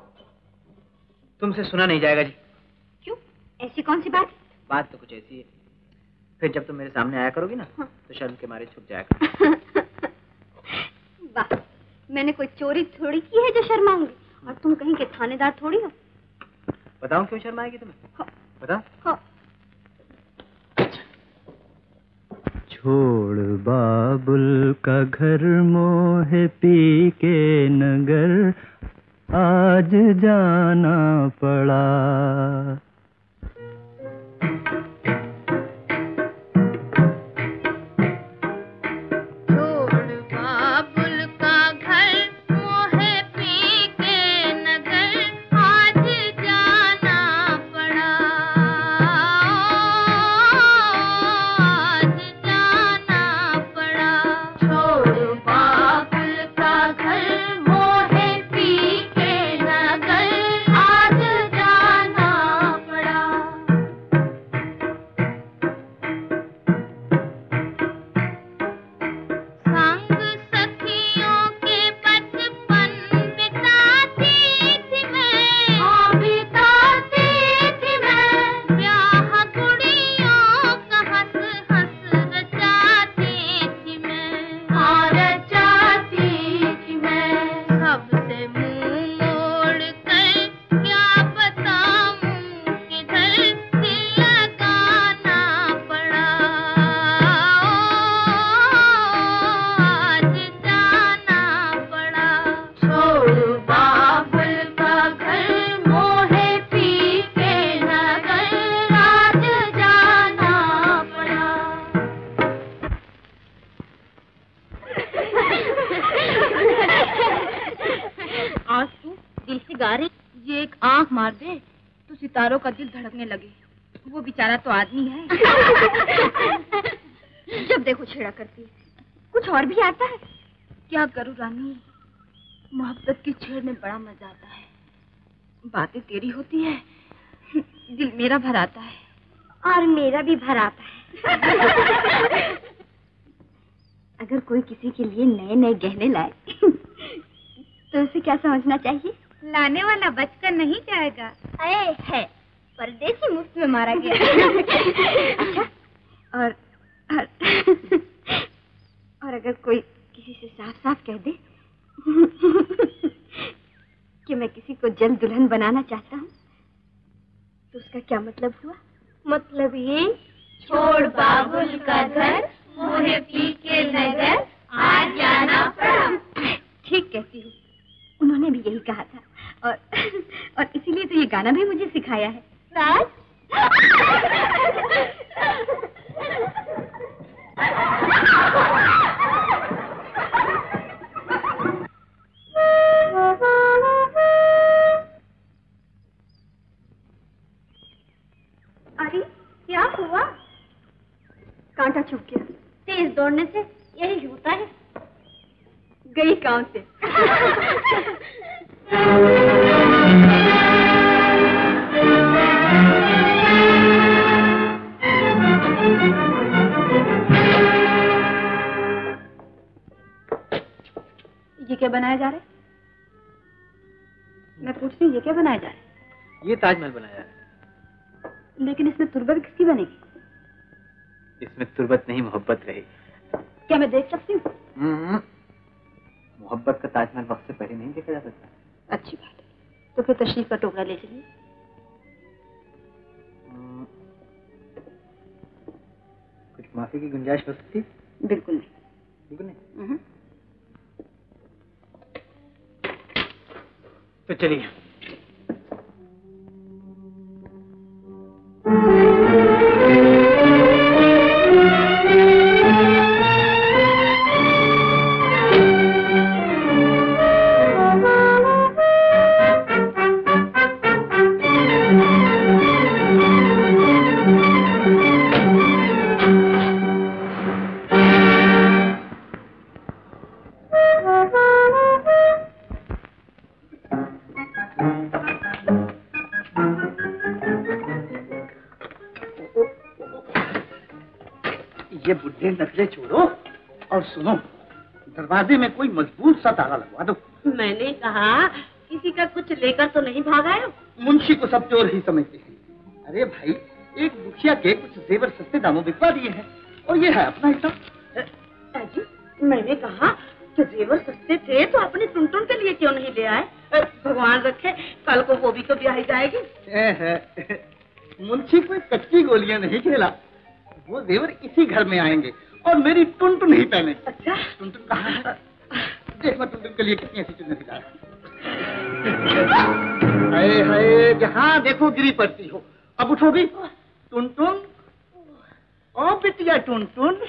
तुमसे सुना नहीं जाएगा जी। क्यों? ऐसी कौन सी बात? बात तो कुछ ऐसी है, फिर जब तुम मेरे सामने आया करोगी ना, हाँ। तो शर्म के मारे छुप जाया करो। वाह, मैंने कोई चोरी थोड़ी की है जो शर्माऊंगी, और तुम कहीं के थानेदार थोड़ी हो। बताऊं क्यों शर्माएगी तुम्हें? हाँ। बताओ। हाँ। छोड़ बाबुल का घर मोहे पी के नगर, आज जाना पड़ा। सितारों का दिल धड़कने लगे। वो बेचारा तो आदमी है। जब देखो छेड़ा करती है। कुछ और भी आता है? क्या करूं रानी, मोहब्बत की छेड़ में बड़ा मजा आता है। बातें तेरी होती है, दिल मेरा भर आता है। और मेरा भी भर आता है। अगर कोई किसी के लिए नए नए गहने लाए तो उसे क्या समझना चाहिए? लाने वाला बचकर नहीं जाएगा। अरे है, परदेसी मुफ्त में मारा गया। अच्छा, और, और और अगर कोई किसी से साफ साफ कह दे कि मैं किसी को जल्द दुल्हन बनाना चाहता हूँ, तो उसका क्या मतलब हुआ? मतलब ये, छोड़ बाबुल का घर, मोहे पी के नगर, आज जाना पड़ा। ठीक कहती हूँ, उन्होंने भी यही कहा था, और और इसीलिए तो ये गाना भी मुझे सिखाया है। राज? अरे क्या हुआ? कांटा चुभ गया। तेज दौड़ने से यही होता है। गई गांव से। बनाया जा रहा है? मैं पूछती हूँ ये क्या बनाया जा रहा है? ये ताजमहल बनाया जा रहा है। लेकिन इसमें तुर्बत किसकी बनेगी? इसमें तुर्बत नहीं, मोहब्बत रहेगी। क्या मैं देख सकती हूँ? मोहब्बत का ताजमहल वक्त से पहले नहीं देखा जा सकता। अच्छी बात है, तो फिर तशरीफ का टोकरा ले चलिए। कुछ माफी की गुंजाइश हो सकती? बिल्कुल नहीं। बिल्कुल नहीं। हम्म। तो चलिए। ये बुढ़े नखरे छोड़ो और सुनो, दरवाजे में कोई मजबूत सा ताला लगवा दो। मैंने कहा किसी का कुछ लेकर तो नहीं भाग आए हो? मुंशी को सब चोर ही समझते हैं। अरे भाई, एक मुखिया के कुछ जेवर सस्ते दामों बिकवा दिए हैं और ये है अपना हिस्सा। अजी, मैंने कहा कि जेवर सस्ते थे तो अपने टुनटुन के लिए क्यों नहीं ले आए? भगवान रखे कल को वो भी तो ब्याही जाएगी। मुंशी कोई कच्ची गोलियां नहीं खेला, वो जेवर इसी घर में आएंगे और मेरी टुनटुन ही पहने। अच्छा, टुनटुन कहाँ है? देख मैं टुनटुन के लिए कितनी अच्छी चुन्नी दिला रहा। हाय हाय, जहाँ देखो गिरी पड़ती हो। अब उठोगी? टुनटुन, ओ बिटिया टुनटुन।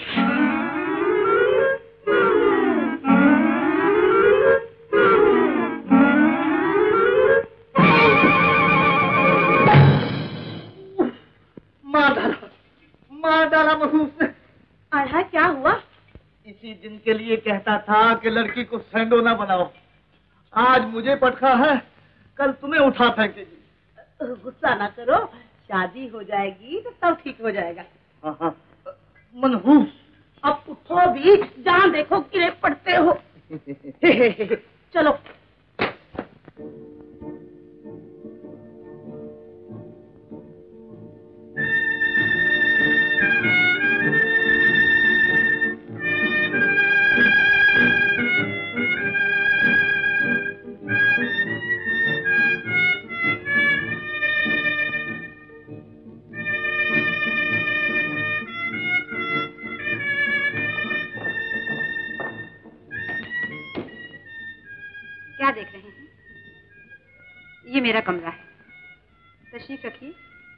मार डाला, मार डाला महूस ने। आया क्या हुआ? इसी दिन के लिए कहता था कि लड़की को सैंडो ना बनाओ। आज मुझे पटखा है, कल तुम्हें उठा फेंकेगी। गुस्सा ना करो, शादी हो जाएगी तो सब ठीक हो जाएगा। हाँ हाँ, मनहूस, अब उठो भी, जहाँ देखो गिरे पड़ते हो। चलो। क्या देख रहे हैं? ये मेरा कमरा है, तशरीफ रखिए।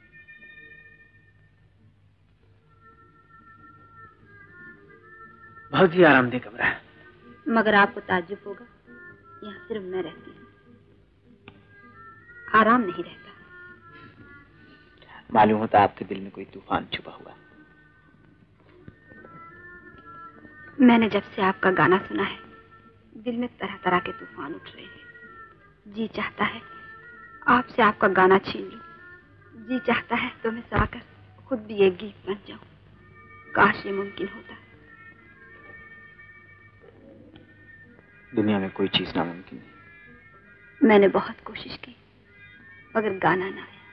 बहुत ही आरामदेह कमरा है। मगर आपको ताज्जुब होगा, यहाँ सिर्फ मैं रहती हूँ, आराम नहीं रहता। मालूम होता आपके दिल में कोई तूफान छुपा हुआ। मैंने जब से आपका गाना सुना है, दिल में तरह तरह के तूफान उठ रहे हैं। जी चाहता है आपसे आपका गाना छीन लूं, जी चाहता है तो मैं साकर खुद भी एक गीत बन जाऊं। काश ये मुमकिन होता। दुनिया में कोई चीज नामुमकिन नहीं। मैंने बहुत कोशिश की मगर गाना ना आया।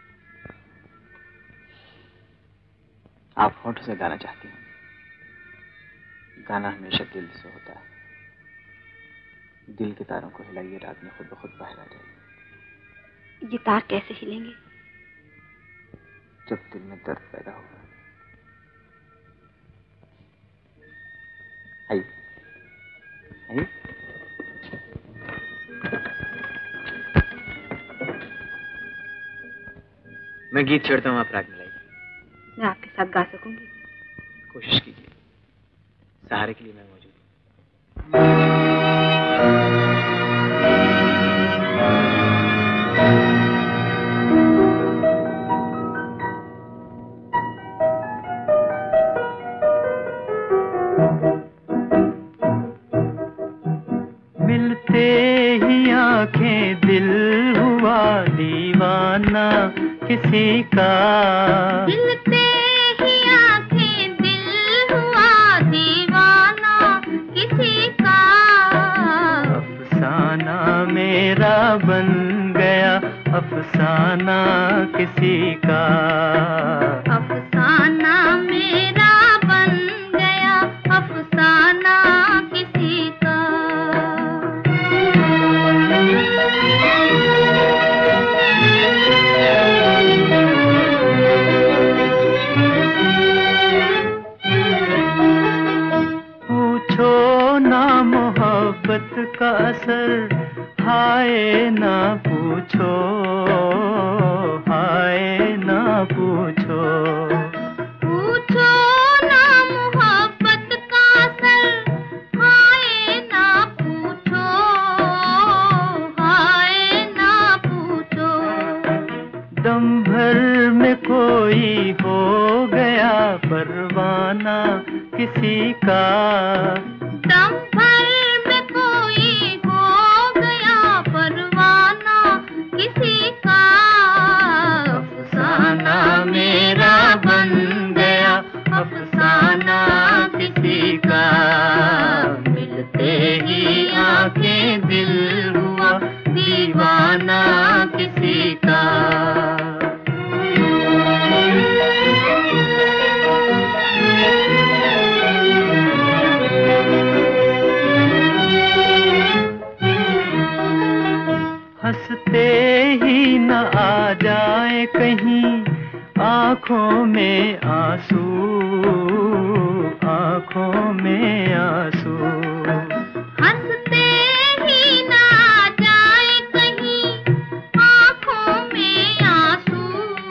आप होठों से गाना चाहती हैं, गाना हमेशा दिल से होता है। दिल के तारों को हिलाइए, रात में खुद ब खुद बाहर आ जाएगी। ये तार कैसे हिलेंगे? जब दिल में दर्द पैदा होगा। आइए, आइए। मैं गीत छेड़ता हूँ, आप राग मिलाइए। मैं आपके साथ गा सकूंगी? कोशिश कीजिए, सहारे के लिए मैं मौजूद हूँ। मिलते ही आंखें दिल हुआ दीवाना किसी का। मिलते ही आंखें दिल हुआ दीवाना किसी का। अफसाना किसी का। अफसाना मेरा बन गया अफसाना किसी का। पूछो ना मोहब्बत का असर, हाय ना पूछो, हाय ना पूछो। पूछो ना मोहब्बत का असर, हाय ना पूछो, हाय ना पूछो। दम भर में कोई हो गया परवाना किसी का। दम भर में कोई हो गया परवाना किसी का। अफसाना मेरा बन गया अफसाना किसी का। मिलते ही आंखें दिल हुआ दीवाना किसी का। हंसते ही न आ जाए कहीं आँखों में आंसू, आँखों में आंसू। हंसते ही ना जाए कहीं आँखों में आंसू,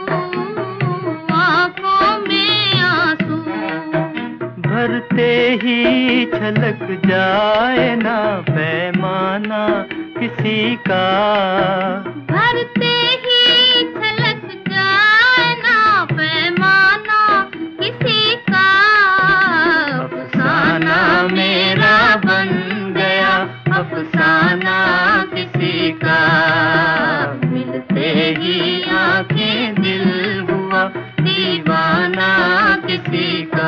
आँखों में आंसू। भरते ही छलक जाए ना पैमाना किसी का। भरते ही छलक जाए ना पैमाना किसी का। अफसाना मेरा बन गया अफसाना किसी का। मिलते ही आंखें दिल हुआ दीवाना किसी का।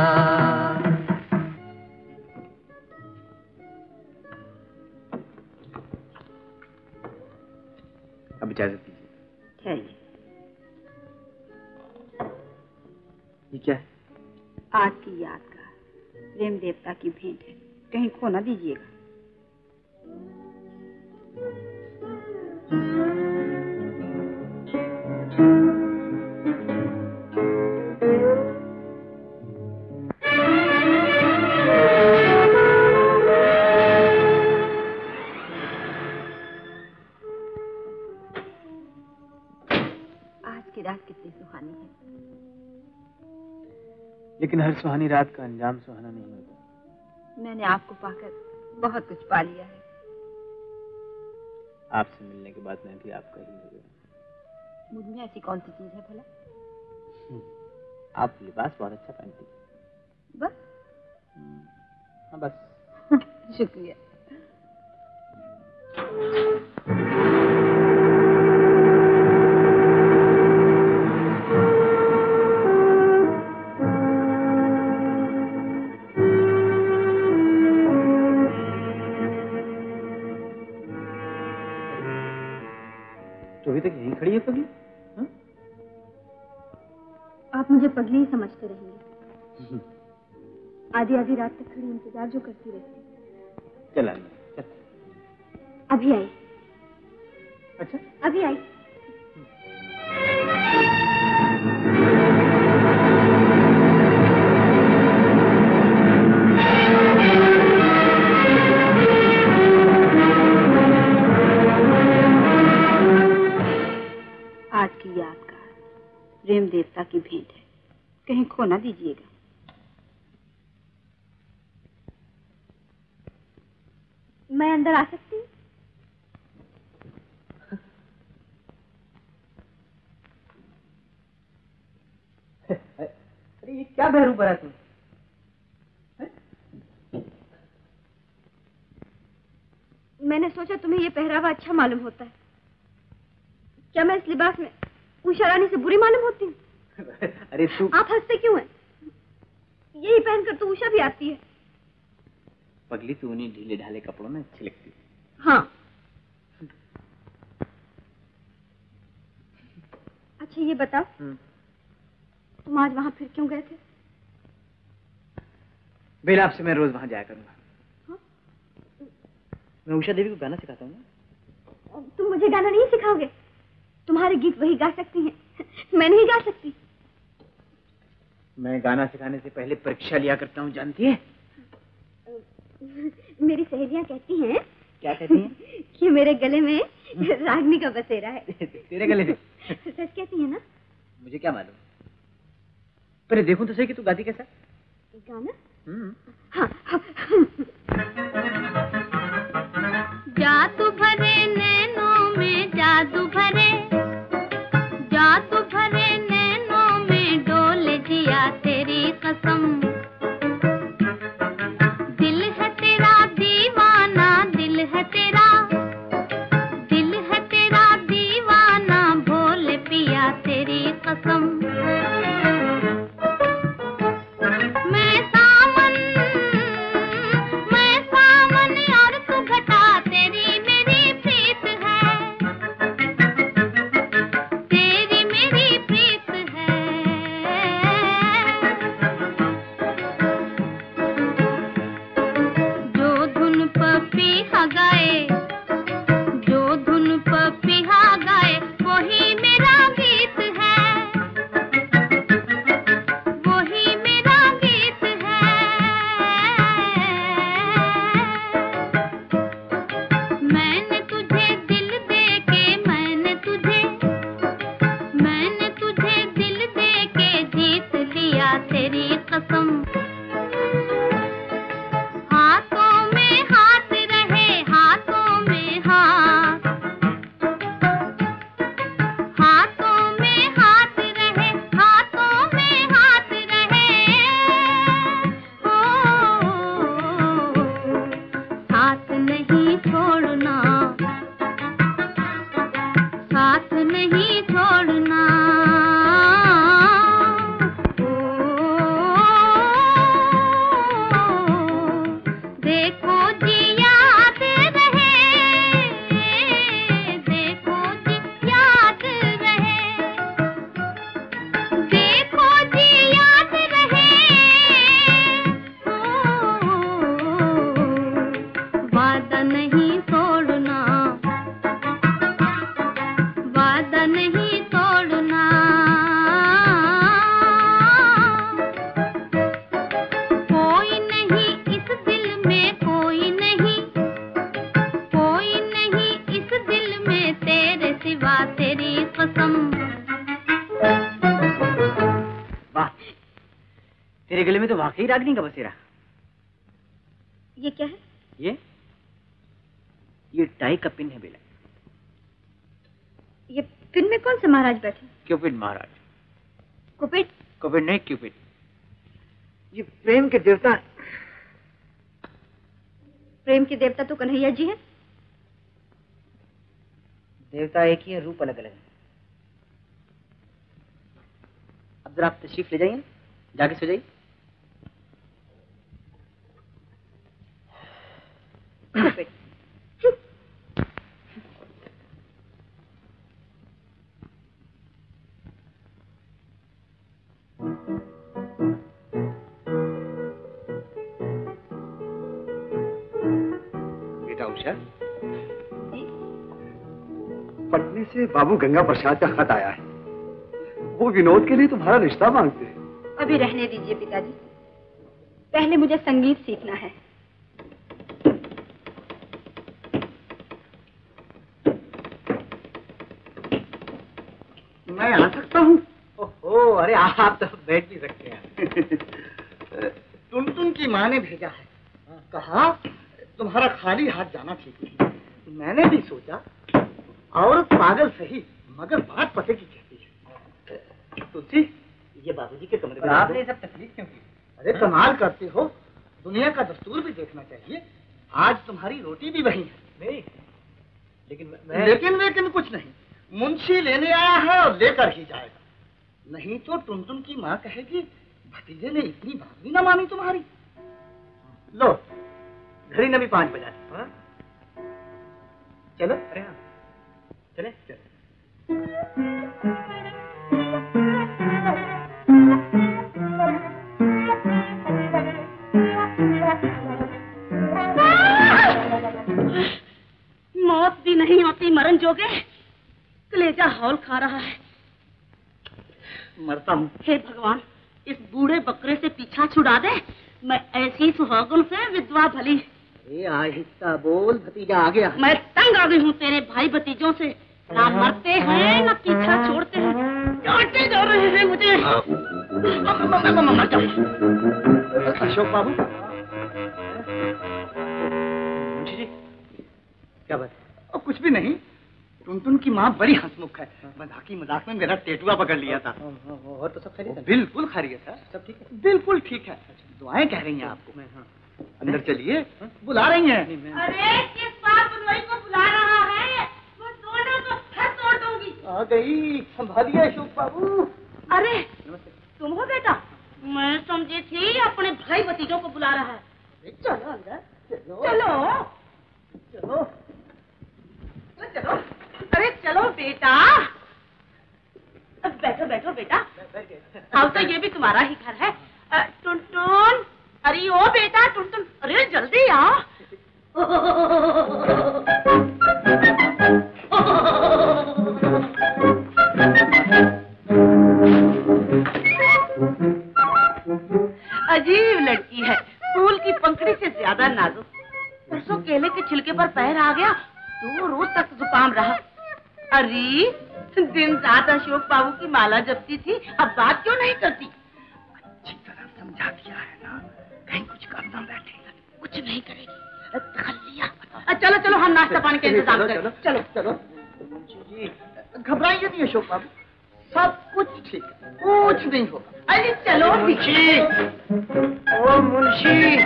अब इजाजत दीजिए। क्या ये? ये क्या है? आज की याद का प्रेम देवता की भेंट है, कहीं खो ना दीजिएगा। आज की रात कितनी सुहानी है। लेकिन हर सुहानी रात का अंजाम सुहाना नहीं होता। मैंने आपको पाकर बहुत कुछ पा लिया है। आपसे मिलने के बाद मैं भी आपका ही हो गया। मुझ में ऐसी कौन सी चीज है भला? आप लिबास बहुत अच्छा पहनती हैं। बस? हाँ बस। शुक्रिया। तो अभी तक यहीं खड़ी है पगली? हाँ? आप मुझे पगली ही समझते रहेंगे। आधी आधी रात तक खड़ी इंतजार जो करती रहती। चल अंदर चल। अभी आई। अच्छा अभी आई। आज की यादगार प्रेम देवता की भेंट है, कहीं खो ना दीजिएगा। मैं अंदर आ सकती हूँ? अरे ये क्या बहरू भरा तुम? मैंने सोचा तुम्हें ये पहरावा अच्छा मालूम होता है। क्या मैं इस लिबास में उषा रानी से बुरी मालूम होती हूँ? अरे तू आप हंसते क्यों हैं? यही पहनकर तो उषा भी आती है। पगली तू उन्हीं ढीले ढाले कपड़ों में अच्छी लगती है। हाँ। अच्छा ये बताओ, तुम आज वहाँ फिर क्यों गए थे? बेला, आपसे मैं रोज वहाँ जाया करूंगा। हाँ? मैं उषा देवी को गाना सिखाता हूँ ना। तुम मुझे गाना नहीं सिखाओगे? तुम्हारे गीत वही गा सकती हैं, मैं नहीं गा सकती। मैं गाना सिखाने से पहले परीक्षा लिया करता हूँ, जानती है? मेरी सहेलियाँ कहती हैं। क्या कहती हैं? कि मेरे गले में रागनी का बसेरा है। तेरे गले में? सच कहती है ना? मुझे क्या मालूम, पर देखूं तो सही कि तू गाती कैसा? गाना? हाँ, हाँ। जादू भरे नैनों में, जादू भरे, जादू भरे नैनों में डोले जिया तेरी कसम। दिल है तेरा दीवाना, दिल है तेरा, दिल है तेरा दीवाना, भोले पिया तेरी कसम। वाकई रागनी का बसेरा। ये क्या है? ये ये टाई का पिन है बेला। ये पिन में कौन से महाराज बैठे? क्यूपिड महाराज। कुपिड? कुपिड नहीं, क्यूपिड। ये प्रेम के देवता। प्रेम के देवता तो कन्हैया जी हैं। देवता एक ही है, रूप अलग अलग है। अब जरा आप तशरीफ ले जाइए, जाके सो जाइए। बेटा उषा, पटने से बाबू गंगा प्रसाद का खत आया है। वो विनोद के लिए तुम्हारा रिश्ता मांगते हैं। अभी रहने दीजिए पिताजी, पहले मुझे संगीत सीखना है। मैं आ सकता हूँ? ओहो, अरे आप तो बैठ भी सकते हैं। टुनटुन की माँ ने भेजा है, कहा तुम्हारा खाली हाथ जाना ठीक नहीं। मैंने भी सोचा औरत पागल सही मगर बात पते की कहती है। तुलसी, ये बाबूजी के कमरे में आपने ये सब तकलीफ क्यों की? अरे कमाल करते हो, दुनिया का दस्तूर भी देखना चाहिए। आज तुम्हारी रोटी भी वही है। नहीं, लेकिन मैं... लेकिन लेकिन कुछ नहीं, मुंशी लेने आया है और लेकर ही जाएगा। नहीं तो टुनटुन की माँ कहेगी भतीजे ने इतनी बात भी ना मानी तुम्हारी। लो, घड़ी ने भी पांच बजा दी। हाँ? चलो। अरे हाँ, चले चलो। जोगे कलेजा हौल खा रहा है। मरता हूँ। हे भगवान, इस बूढ़े बकरे से पीछा छुड़ा दे, मैं ऐसी सुहागन से विधवा भली। ए आहिस्ता बोल, भतीजा आ गया। मैं तंग आ गई हूँ तेरे भाई भतीजों से, ना मरते हैं ना पीछा छोड़ते हैं, चाटते जा रहे हैं मुझे। मर जाओ। अशोक बाबू। जी क्या बात? और कुछ भी नहीं, टुनटुन की माँ बड़ी हंसमुख है, मजाकी मजाक में मेरा टेटुआ पकड़ लिया था। और तो सब खैरियत है? बिल्कुल खैरियत है, सब ठीक है? बिल्कुल ठीक है। दुआएं कह रही हैं आपको। अंदर चलिए, बुला रही हैं। अरे किस बात बुलवाई को बुला रहा है? मैं दोनों को घर तोड़ दूंगी। आ गई, संभालिए अशोक बाबू। अरे तुम हो बेटा? मैं समझी थी अपने भाई भतीजों को बुला रहा है। चलो अंदर, चलो चलो चलो चलो। अरे चलो बेटा, बैठो बैठो बेटा। अब तो ये भी तुम्हारा ही घर है। टुनटुन, अरे ओ बेटा टुनटुन, अरे जल्दी आओ। अजीब लड़की है, फूल की पंखड़ी से ज्यादा नाजुक। परसों केले के छिलके पर पैर आ गया, दो रोज तक जुकाम रहा। अरे दिन रात अशोक बाबू की माला जपती थी, अब बात क्यों नहीं करती? अच्छी तरह समझा दिया है ना, कहीं कुछ करना बैठे। कुछ नहीं करेगी, खलिया। चलो चलो हम नाश्ता पानी का इंतजाम करें। चलो चलो। जी घबराइए नहीं अशोक बाबू, सब कुछ ठीक है, कुछ नहीं होगा। अरे चलो मुंशी। ओ मुंशी।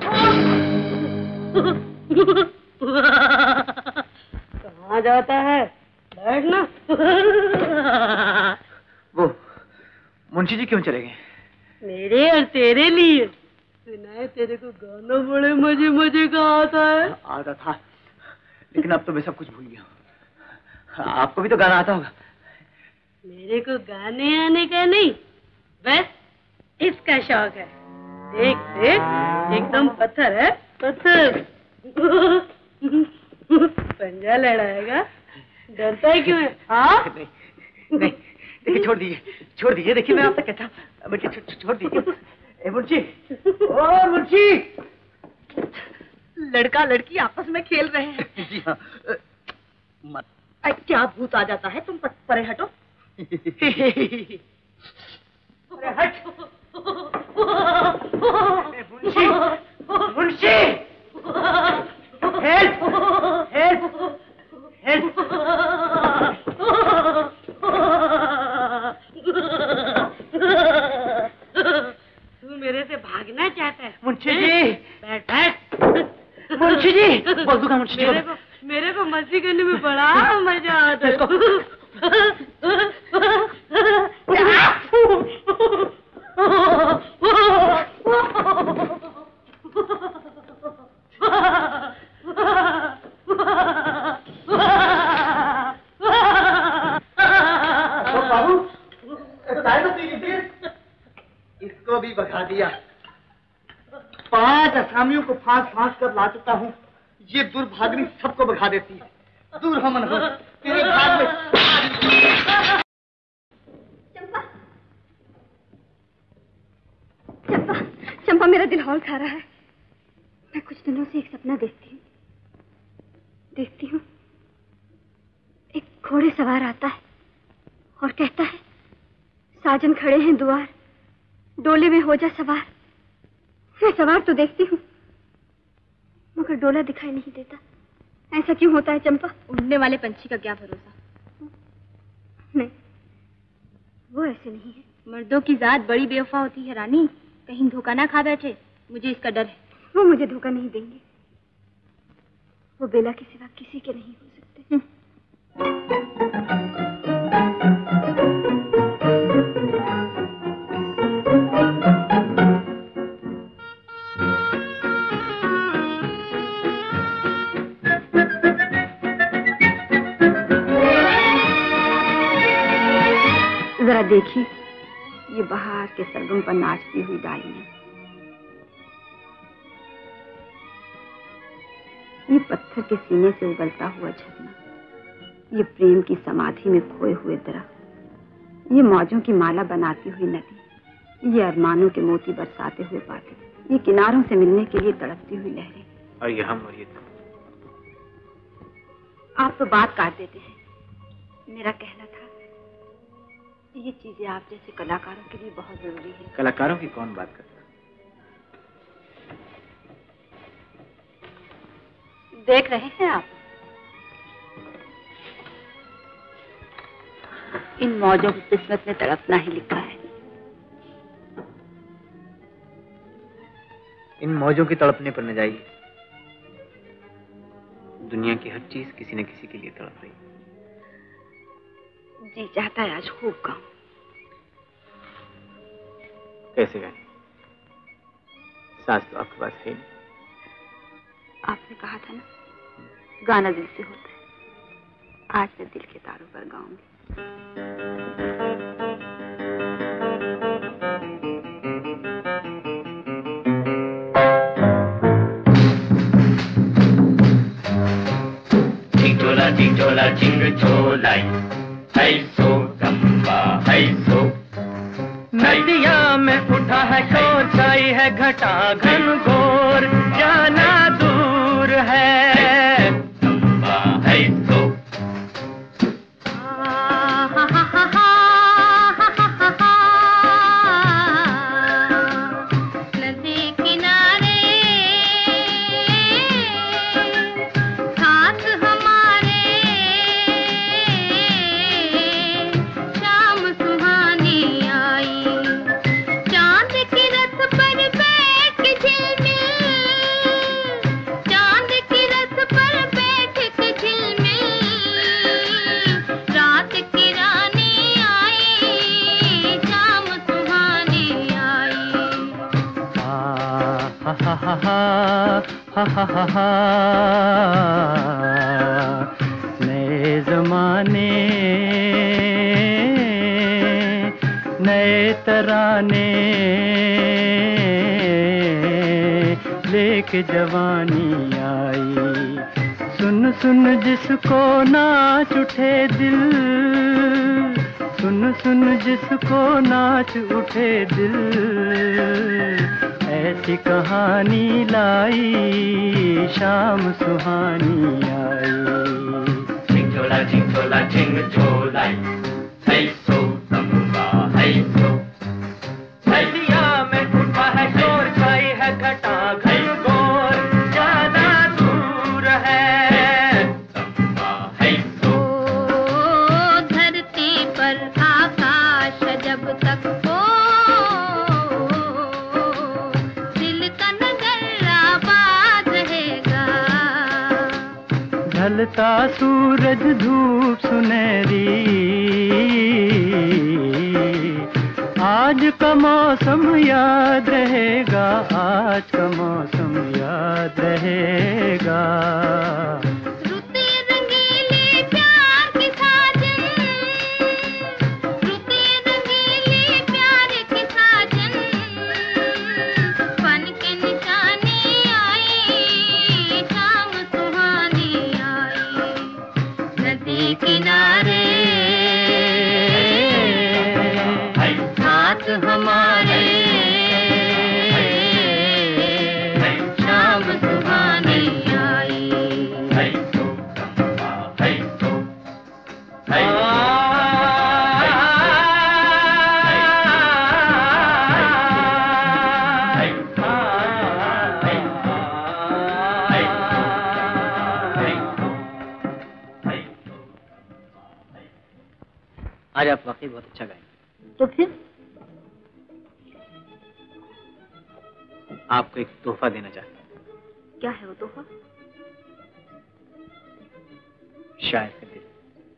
कहाँ जाता है? बैठना। वो मुंशी जी क्यों चले गए? मेरे और तेरे लिए। सुना है तेरे को गाना बड़े मजे मजे का आता है। आता था, लेकिन अब तो मैं सब कुछ भूल गया। आपको भी तो गाना आता होगा। मेरे को गाने आने का नहीं, बस इसका शौक है। देख देख, एकदम पत्थर है, पत्थर। पंजा लड़ाएगा, डरता है क्यों है? हाँ? नहीं, नहीं, देखिए छोड़ दीजिए, छोड़ दीजिए। देखिए मैं आपसे कहता हूँ, बेटी छोड़ दीजिए। ए मुंशी, ओ मुंशी। लड़का लड़की आपस में खेल रहे हैं। जी हाँ, मत। क्या भूत आ जाता है, तुम परे हटो। अरे हट। Munshi, Munshi, help, help, help. तू मेरे से भागना चाहता है? मुंशी जी, बैठ बैठ। मुंशी जी, बोल दूंगा मुंशी जी। मेरे को मेरे को मस्ती करने में बड़ा मजा आता है। बाबू चाय तो पी लीजिए। इसको भी भगा दिया। पांच असामियों को फांस फांस कर ला चुका हूँ, ये दुर्भाग्नि सबको भगा देती है। दूर हो मन हो, तेरे भाग में। चंपा, चंपा, चंपा मेरा दिल हौल खा रहा है। मैं कुछ दिनों से एक सपना देखती हूँ, देखती हूँ एक घोड़े सवार आता है और कहता है, साजन खड़े हैं द्वार, डोले में हो जा सवार। मैं सवार तो देखती हूँ, मगर डोला दिखाई नहीं देता। ऐसा क्यों होता है चंपा? उड़ने वाले पंछी का क्या भरोसा। नहीं, वो ऐसे नहीं है। मर्दों की जात बड़ी बेवफा होती है रानी, कहीं धोखा ना खा बैठे, मुझे इसका डर है। वो मुझे धोखा नहीं देंगे, वो बेला के सिवा किसी के नहीं हो सकते। जरा देखिए ये बहार के सरगम पर नाचती हुई डालियां, ये पत्थर के सीने से उबलता हुआ झरना, ये प्रेम की समाधि में खोए हुए दरख्त, ये मौजों की माला बनाती हुई नदी, ये अरमानों के मोती बरसाते हुए बातें, ये किनारों से मिलने के लिए तड़पती हुई लहरें, और ये हम और ये तुम। आप तो बात काट देते हैं। मेरा कहना था, ये चीजें आप जैसे कलाकारों के लिए बहुत जरूरी है। कलाकारों की कौन बात करता? देख रहे हैं आप, इन मौजों की किस्मत में तड़पना ही लिखा है। इन मौजों की तड़पने पर न जाइए। दुनिया की हर चीज किसी न किसी के लिए तड़प रही। जी चाहता है आज खूब गाऊं। कैसे गाएं? सास तो आपके पास है नहीं। आपने कहा था ना, गाना दिल से होता है। आज मैं दिल के तारों पर गाऊंगी। Chingchola, chingchola, chingchola, है सो गंगा, है सो। नदिया में उठा है शोर, छाई है घटा घन घोर, जाना दूर है गंगा, है सो। हा हा हा हा, नए जमाने नए तराने लेके जवानी आई। सुन सुन जिसको नाच उठे दिल, सुन सुन जिसको नाच उठे दिल, ऐसी कहानी लाई शाम सुहानी आई। चिंचोला चिंचोला चिंचोला, है सो गंगा, है सो। नदिया में उठा है शोर, छाई है घटा घन घोर, जाना दूर है गंगा, है सो। धरती पर आकाश जब तक हो, ढलता सूरज धूप सुनहरी, आज का मौसम याद रहेगा, आज का मौसम याद रहेगा। रुते रंगीले प्यार की साजन, रुते रंगीले प्यार की साजन, फन के निशानी आई शाम सुहानी आई। नदी किनारे हाथ हमारे, शाम सुहानी आई। आज आप वाकई बहुत अच्छा गाए। तो फिर आपको एक तोहफा देना चाहता हूँ। क्या है वो तोहफा? शायर का दिल,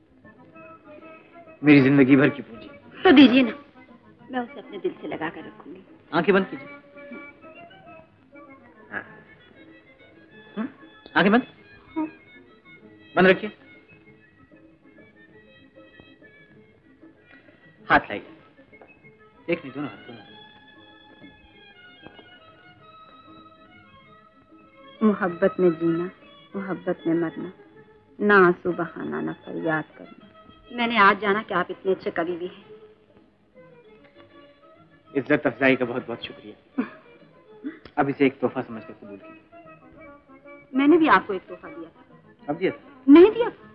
मेरी जिंदगी भर की पूंजी। तो दीजिए ना, मैं उसे अपने दिल से लगा कर रखूंगी। आंखें बंद कीजिए। हाँ। आंखें बंद। हाँ। बंद रखिए। हाथ लाइए। देख नहीं, दोनों हाथ, दोनों। मोहब्बत में जीना, मोहब्बत में मरना, ना आंसू बहाना, ना फरियाद करना। मैंने आज जाना कि आप इतने अच्छे कवि भी हैं। इज्जत अफजाई का बहुत बहुत शुक्रिया। अब इसे एक तोहफा समझकर कबूल कीजिए। मैंने भी आपको एक तोहफा दिया था। अब दिया था? नहीं दिया था।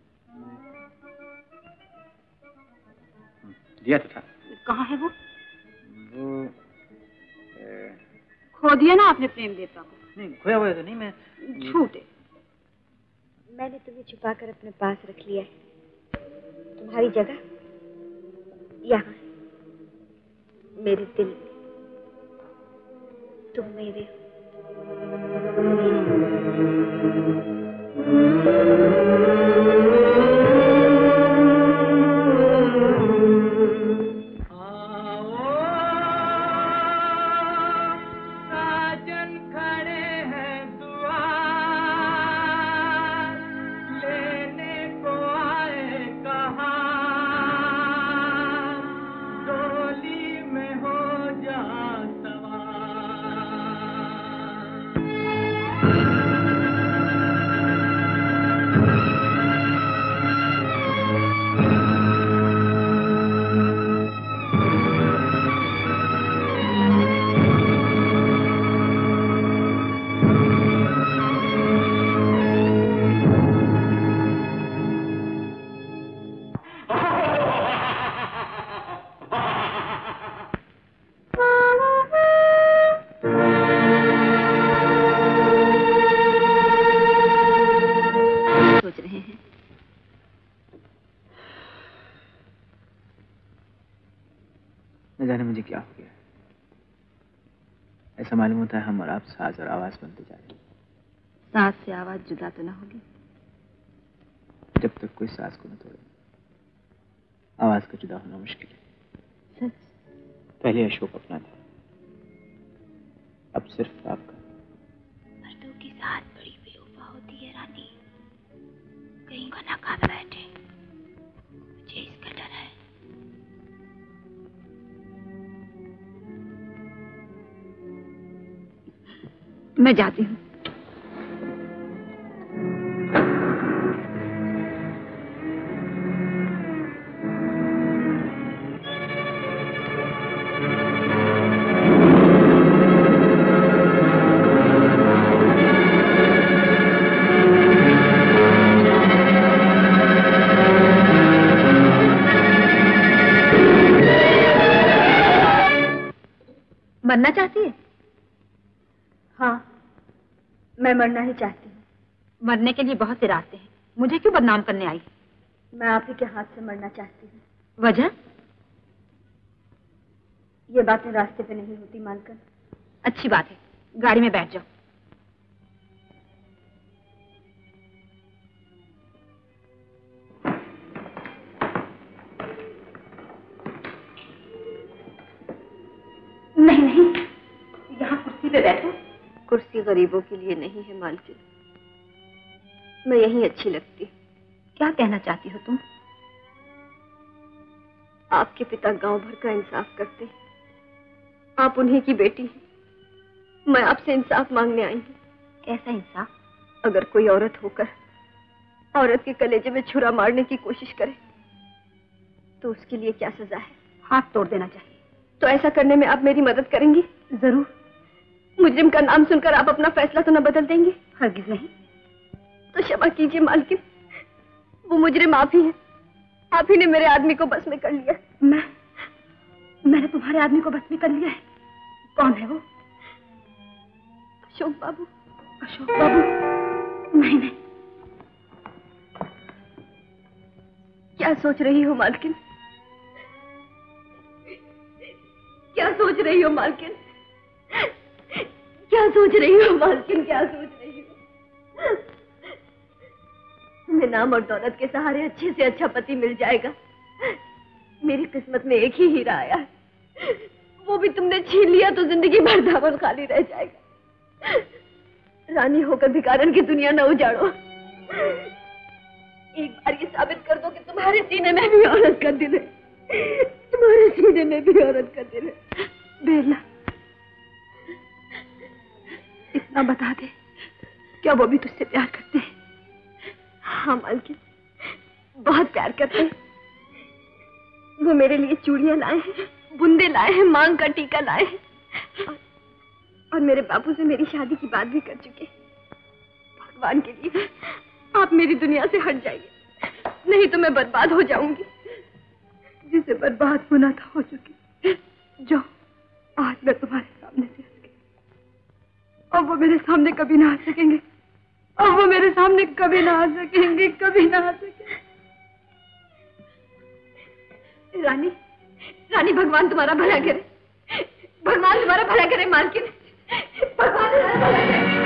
दिया तो था। कहाँ है वो? वो ए... खो दिया ना आपने प्रेम देवता को। नहीं, खोया हुआ तो नहीं। मैं झूठे। मैंने तुम्हें छुपाकर अपने पास रख लिया है। तुम्हारी जगह यहाँ मेरे दिल में। तुम मेरे न जाने मुझे क्या हो गया। ऐसा मालूम होता है हम और आप साज और आवाज बनते जा रहे हैं। साज से आवाज जुदा तो ना होगी? जब तक कोई साज को न तोड़े आवाज का जुदा होना मुश्किल है। सच? पहले अशोक अपना था, अब सिर्फ आपका। मर्दों की साथ बड़ी बेवफा होती है रानी, कहीं को ना खा बैठे। मुझे इसका डर है। मैं जाती हूँ। मरना चाहती है? हाँ, मैं मरना ही चाहती हूँ। मरने के लिए बहुत से रास्ते हैं, मुझे क्यों बदनाम करने आई? मैं आप ही के हाथ से मरना चाहती हूँ। वजह? ये बातें रास्ते पे नहीं होती मालकन। अच्छी बात है, गाड़ी में बैठ जाओ। नहीं नहीं, यहाँ कुर्सी पे बैठो। कुर्सी गरीबों के लिए नहीं है मालकिन, मैं यहीं अच्छी लगती। क्या कहना चाहती हो तुम? आपके पिता गांव भर का इंसाफ करते हैं, आप उन्हीं की बेटी हैं। मैं आपसे इंसाफ मांगने आई हूँ। कैसा इंसाफ? अगर कोई औरत होकर औरत के कलेजे में छुरा मारने की कोशिश करे तो उसके लिए क्या सजा है? हाथ तोड़ देना चाहिए। तो ऐसा करने में आप मेरी मदद करेंगी? जरूर। मुजरिम का नाम सुनकर आप अपना फैसला तो न बदल देंगी? हरगिज नहीं। तो क्षमा कीजिए मालकिन, वो मुजरिम आप ही हैं। आप ही ने मेरे आदमी को बस में कर लिया। मैं मैंने तुम्हारे आदमी को बस में कर लिया है? कौन है वो? अशोक बाबू। अशोक बाबू? नहीं नहीं। क्या सोच रही हो मालकिन? क्या सोच रही हो मालकिन? क्या सोच रही हो मालकिन? क्या सोच रही हो? तुम्हें नाम और दौलत के सहारे अच्छे से अच्छा पति मिल जाएगा। मेरी किस्मत में एक ही हीरा आया है, वो भी तुमने छीन लिया तो जिंदगी भर दामन खाली रह जाएगा। रानी होकर भिखारन की दुनिया न उजाड़ो। एक बार ये साबित कर दो कि तुम्हारे सीने में भी औरत का दिल है, तुम्हारे सीने में भी औरत का दिल है। बेला, इतना बता दे, क्या वो भी तुझसे प्यार करते हैं? हाँ मालकिन, बहुत प्यार करते हैं। वो मेरे लिए चूड़ियां लाए हैं, बुंदे लाए हैं, मांग का टीका लाए हैं और, और मेरे बापू से मेरी शादी की बात भी कर चुके। भगवान के लिए आप मेरी दुनिया से हट जाइए, नहीं तो मैं बर्बाद हो जाऊंगी। जिसे बर्बाद होना था हो चुकी। जो आज मैं तुम्हारे सामने से हंस गई, अब वो मेरे सामने कभी ना आ सकेंगे, अब वो मेरे सामने कभी ना आ सकेंगे, कभी ना आ सकेंगे। रानी, रानी भगवान तुम्हारा भला करे, भगवान तुम्हारा भला करे मालकिन, भगवान तुम्हारा भला करे।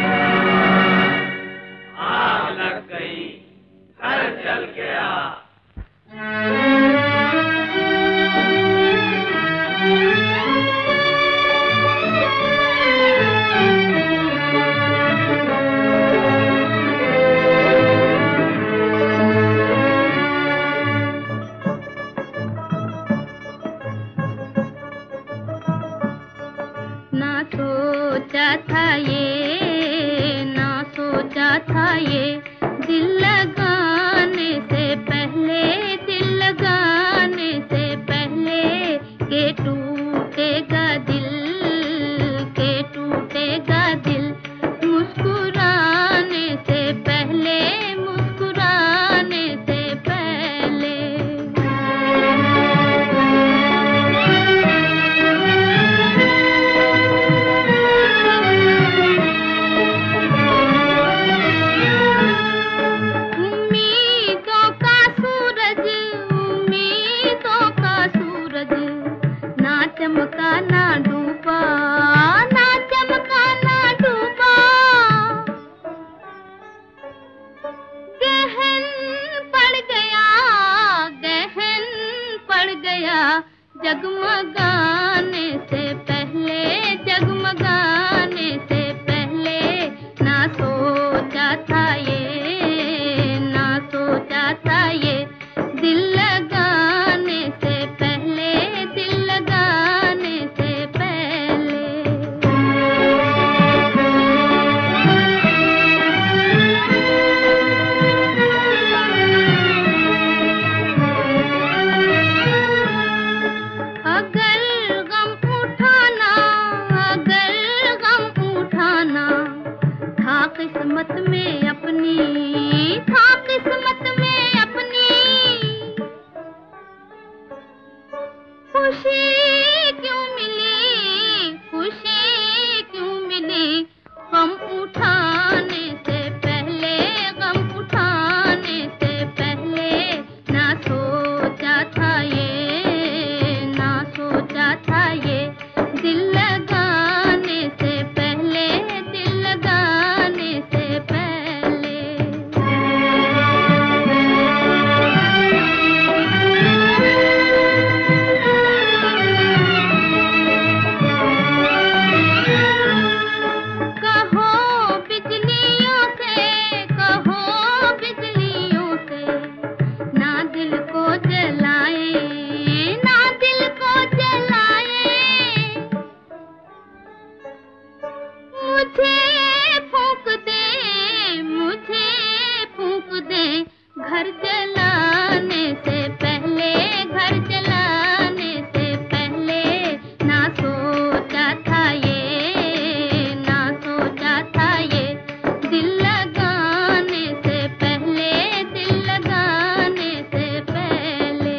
आग लग गई, घर जल गया। ना सोचा था ये, ना सोचा था ये, दिल लगाने से पहले, दिल लगाने से पहले के टूटेगा दिल, के टूटेगा दिल, मुस्कुराने से पहले, मुस्कुराने से पहले। उम्मीदों का सूरज, उम्मीदों का सूरज, ना चमका ना डूबा, ना चमका ना डूबा। गहन पड़ गया, गहन पड़ गया, जगमगाने से पहले, जगमगाने से पहले। ना सोचा था ये, ना सोचा था ये, दिल लगाने से पहले, दिल लगाने से पहले। अगर गम उठाना, अगर गम उठाना था किस्मत में अपनी, था किस्मत में अपनी। खुशी क्यों मिली, खुशी क्यों मिली, गम उठाने से पहले, गम उठाने से पहले। ना सोचा था ये, ना सोचा था ये, दिल लगाने से पहले, दिल लगाने से पहले। कहो बिजलियों से, कहो बिजलियों से, ना दिल को जलाए, ना दिल को जलाए। मुझे फूंक दे, मुझे फूंक दे, घर जलाने से पहले, घर जलाने से पहले। ना सोचा था ये, ना सोचा था ये, दिल लगाने से पहले, दिल लगाने से पहले।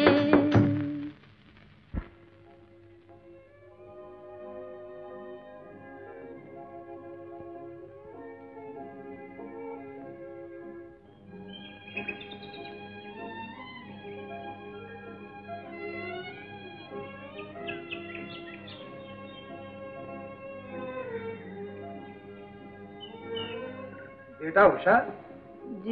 बेटा उषा। जी।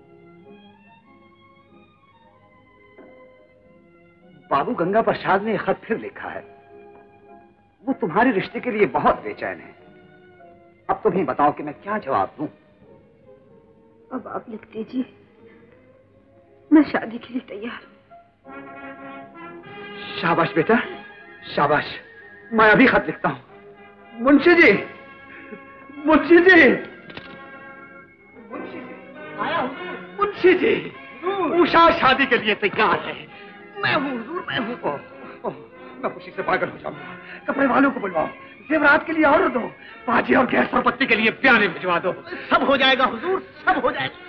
बाबू गंगा प्रसाद ने खत फिर लिखा है। वो तुम्हारे रिश्ते के लिए बहुत बेचैन है। अब तुम्हें बताओ कि मैं क्या जवाब दूं। अब आप लिख दीजिए, मैं शादी के लिए तैयार हूँ। शाबाश बेटा, शाबाश। मैं अभी खत लिखता हूँ। मुंशी जी, मुंशी जी, मुंशी जी, आया हूँ। जी जी, उषा शादी के लिए तैयार है। मैं हूँ हुजूर, मैं हूँ। ओह, ओह, मैं खुशी से पागल हो जाऊंगा। कपड़े वालों को बुलवाओ, जेवरात के लिए ऑर्डर दो, बाजी और गैस और पत्ती के लिए प्याने भिजवा दो। सब हो जाएगा हुजूर, सब हो जाएगा।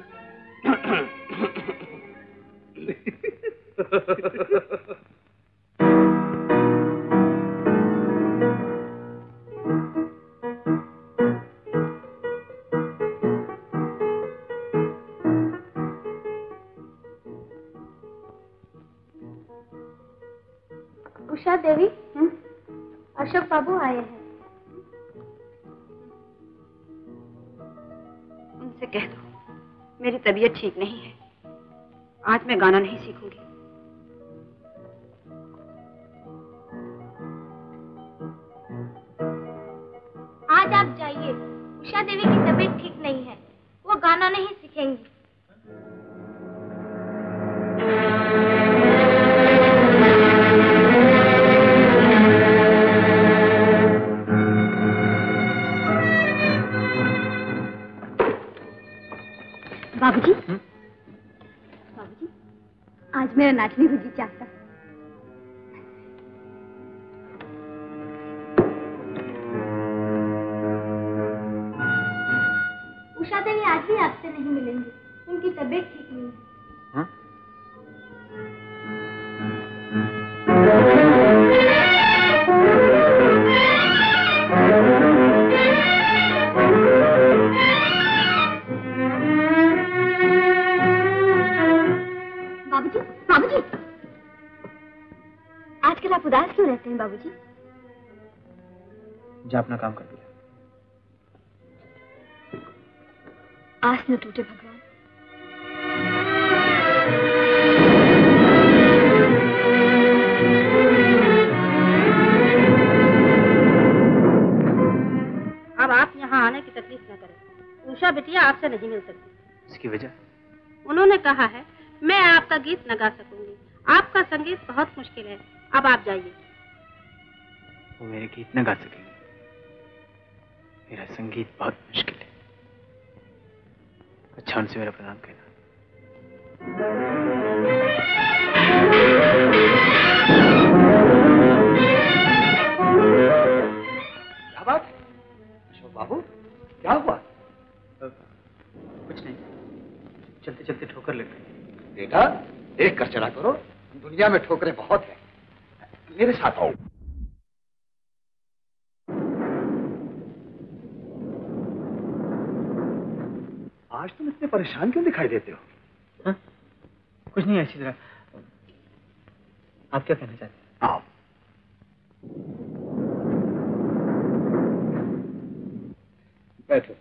उषा देवी, अशोक बाबू आए हैं। उनसे कह दो मेरी तबीयत ठीक नहीं है, आज मैं गाना नहीं सीखूंगी। आज आप जाइए, उषा देवी की तबीयत ठीक नहीं है, वो गाना नहीं सीखेंगी। बाबूजी, बाबूजी, आज मेरा नाचने को जी चाहता। उषा देवी आज भी आपसे नहीं मिलेंगी, उनकी तबीयत ठीक नहीं है। हाँ? बाबूजी, बाबूजी, आजकल आप उदास क्यों रहते हैं बाबूजी? जा अपना काम कर दिया। आस न टूटे भगवान। अब आप यहाँ आने की तकलीफ न करें। उषा बिटिया आपसे नहीं मिल सकती। इसकी वजह? उन्होंने कहा है मैं आपका गीत न गा सकूंगी, आपका संगीत बहुत मुश्किल है, अब आप जाइए। वो मेरे गीत न गा सकेंगे, मेरा संगीत बहुत मुश्किल है। अच्छा, उनसे मेरा प्रणाम कहना। क्या बात? अशोक बाबू, क्या हुआ? कुछ नहीं, चलते चलते ठोकर लग गई। बेटा, देख कर चला करो, दुनिया में ठोकरें बहुत हैं। मेरे साथ आओ। आज तुम इतने परेशान क्यों दिखाई देते हो? हा? कुछ नहीं, ऐसी तरह। आप क्या कहना चाहते हैं? आओ। बैठो।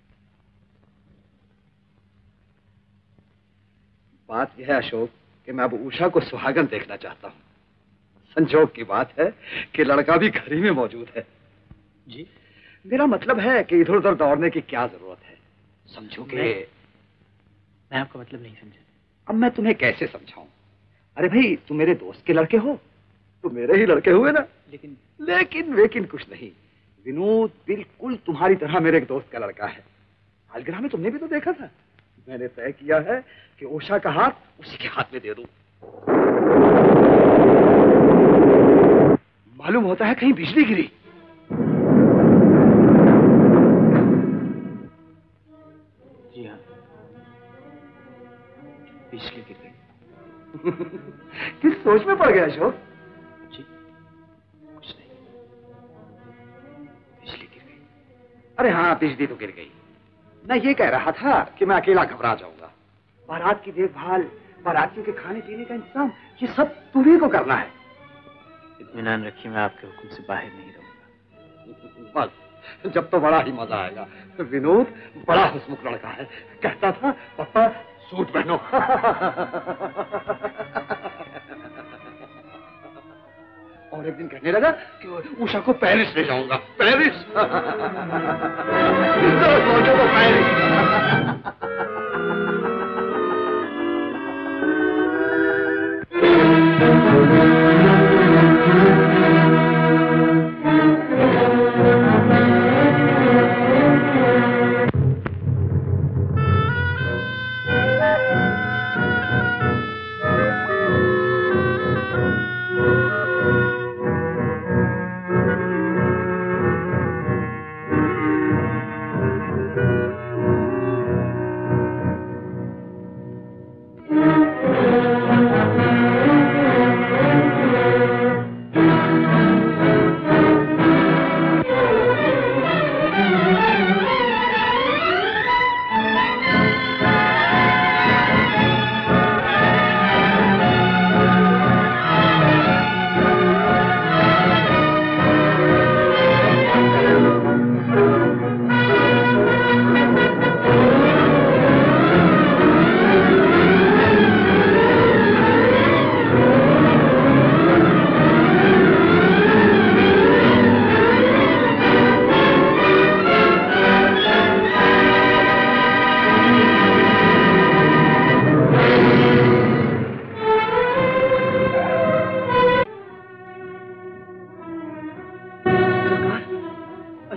बात यह है अशोक कि मैं अब उषा को सुहागन देखना चाहता हूँ। संजोग की बात है कि लड़का भी घर ही में मौजूद है। जी? मेरा मतलब है कि इधर उधर दौड़ने की क्या जरूरत है? समझो कि मैं, मैं आपका मतलब नहीं समझा। अब मैं तुम्हें कैसे समझाऊं? अरे भाई, तुम मेरे दोस्त के लड़के हो, तुम मेरे ही लड़के हुए ना। लेकिन लेकिन लेकिन कुछ नहीं। विनोद बिल्कुल तुम्हारी तरह मेरे एक दोस्त का लड़का है। हालगिरा में तुमने भी तो देखा था। मैंने तय किया है कि उषा का हाथ उसी के हाथ में दे दूं। मालूम होता है कहीं बिजली गिरी। जी हाँ, बिजली गिर गई। किस सोच में पड़ गया अशोक? जी कुछ नहीं, बिजली गिर गई। अरे हाँ, बिजली तो गिर गई। मैं ये कह रहा था कि मैं अकेला घबरा जाऊंगा। बारात की देखभाल, बारातियों के खाने पीने का इंतजाम, ये सब तुम्ही को करना है। इत्मीनान रखिए, मैं आपके हुक्म से बाहर नहीं रहूंगा। बस, जब तो बड़ा ही मजा आएगा। विनोद बड़ा हंसमुख लड़का है, कहता था पापा सूट पहनो। और एक दिन कहने लगा कि उषा को पेरिस ले जाऊंगा। पेरिस सोचो तो पेरिस।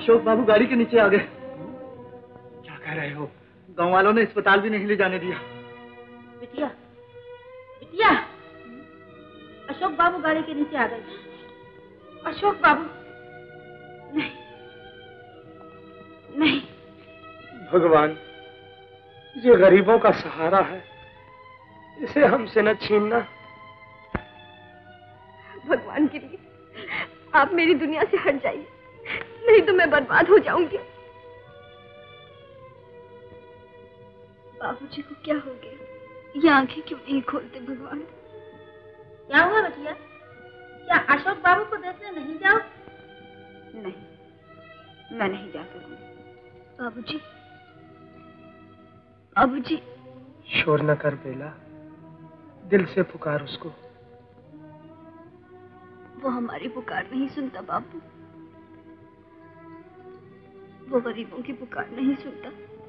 अशोक बाबू गाड़ी के नीचे आ गए। क्या कह रहे हो? गांव वालों ने अस्पताल भी नहीं ले जाने दिया। बिटिया, बिटिया, अशोक बाबू गाड़ी के नीचे आ गए। अशोक बाबू, नहीं, नहीं। भगवान, ये गरीबों का सहारा है, इसे हमसे न छीनना। भगवान के लिए आप मेरी दुनिया से हट जाइए, नहीं तो मैं बर्बाद हो जाऊंगी। बाबूजी को क्या हो गया? ये आंखें क्यों नहीं खोलते भगवान? क्या हुआ बिटिया? क्या अशोक बाबू को देखने नहीं जाओ? नहीं, मैं नहीं जा सकूंगी। बाबूजी, बाबूजी। शोर न कर बेला, दिल से पुकार उसको। वो हमारी पुकार नहीं सुनता बाबू, वो गरीबों की पुकार नहीं सुनता।